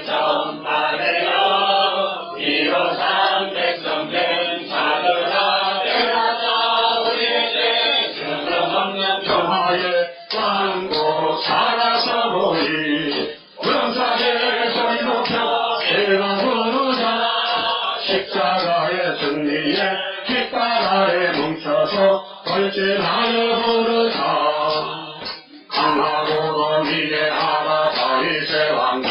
전파되어 이로산 백성된 자들아 되라자 우리에게 주름없는 평화의 왕국 살아서 보이 영사의 소리 높여 대가 부르자 십자가의 승리에 깃발 아래 뭉쳐서 돌진하여 부르자 강하고도 위대하다 다윗의 왕국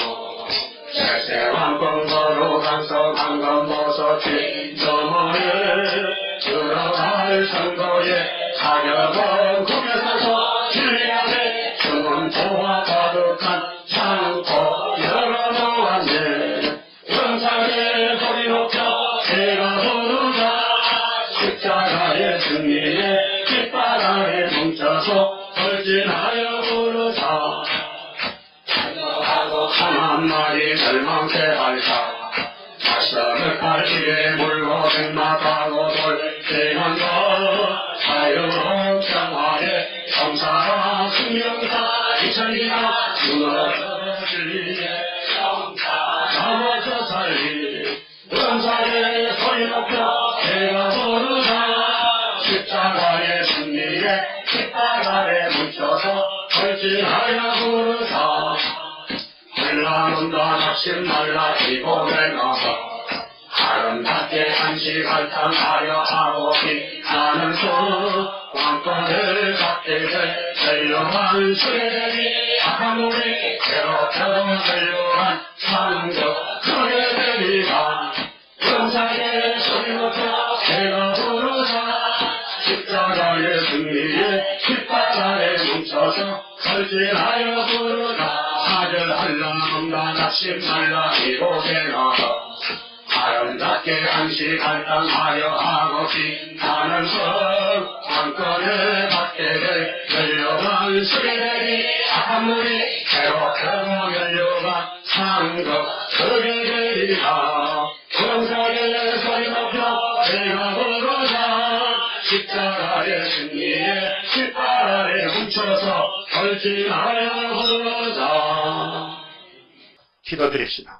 세세왕권 거룩한서 강건버섯 진저머에 들어갈 선거에 사격은 구겨서서 길리앗에 주문 도와 가득한 창고 열어놓았네 영상의 소리 높여 대가 부르자 십자가의 승리에 깃발 아래 뭉쳐서 돌진하여 부르자 한 마리 절망케 할까 자신을 팔기에 물고 백마타고 돌진한 것 자유로운 평화에 성사와 승명사 이천이나 무너지리에 성사 잡아서 살리 은사의 소리 높여 대가 부르자 십자가의 승리에 깃발 아래 뭉쳐서 돌진하여 부르자 흘러온다 낙심 말라 기복에 나서 아름답게 한시간 탐하려 하고 빛나는 수 왕권을 갖게 될 훌륭한 수레들이 아무리 괴롭혀도 훌륭한 상적 그게 되리라 영사의 소리 높여 대가 부르자 십자가의 승리에 깃발 아래 뭉쳐서 돌진하여 부르자 아들 한라음다 낙심 말라 이곳에 나서 아름답게 한시갈당하여 하고 빛나는 것 왕권을 받게 될 훌륭한 수레들이 아무리 괴롭혀도 훌륭한 상급 그게 되리라 영사의 소리 높여 대가 부르자 십자가의 승리에 깃발 아래 뭉쳐서 돌진하여 부르자 기도드립시다.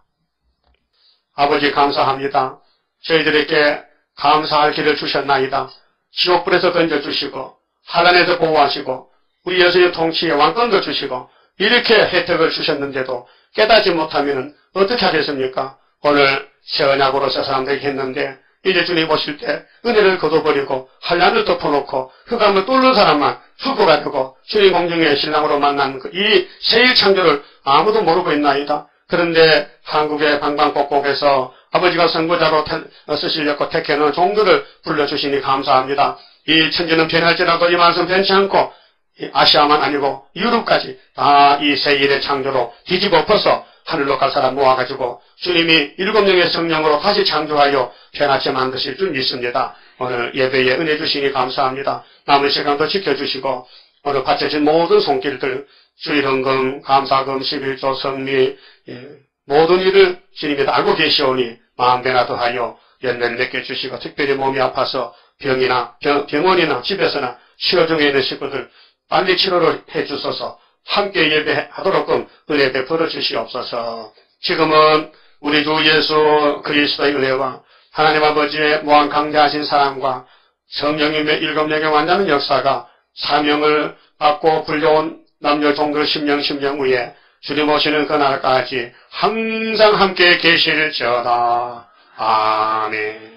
아버지 감사합니다. 저희들에게 감사할 길을 주셨나이다. 지옥불에서 건져주시고 환난에서 보호하시고 우리 여수의 통치에 왕권도 주시고 이렇게 혜택을 주셨는데도 깨닫지 못하면 어떻게 하겠습니까? 오늘 새 언약으로 새 사람들에게 했는데 이제 주님 보실 때 은혜를 거둬버리고 환난을 덮어놓고 흑암을 뚫는 사람만 후보가 되고 주님 공중의 신랑으로 만난 이 새일 창조를 아무도 모르고 있나이다. 그런데 한국의 방방곡곡에서 아버지가 선구자로 쓰시려고 택해놓은 종들을 불러주시니 감사합니다. 이 천지는 변할지라도 이 말씀 변치 않고 아시아만 아니고 유럽까지 다 이 새일의 창조로 뒤집어 엎어서 하늘로 갈 사람 모아가지고 주님이 일곱 명의 성령으로 다시 창조하여 변하게 만드실 줄 믿습니다. 오늘 예배에 은혜 주시니 감사합니다. 남은 시간도 지켜주시고 오늘 바쳐진 모든 손길들 주일헌금, 감사금, 십일조, 성리 예, 모든 일을 주님이 다 알고 계시오니 마음배나 더하여 연매를 맡겨주시고 특별히 몸이 아파서 병이나 병, 병원이나 집에서나 치료 중에 있는 식구들 빨리 치료를 해주소서 함께 예배하도록끔 은혜 베풀어 주시옵소서. 지금은 우리 주 예수 그리스도의 은혜와 하나님 아버지의 무한 강대하신 사랑과 성령님의 일곱 명의 완전한 역사가 사명을 받고 불려온 남녀 종들 십명 십명 후에 주님 오시는 그날까지 항상 함께 계실지어다. 아멘.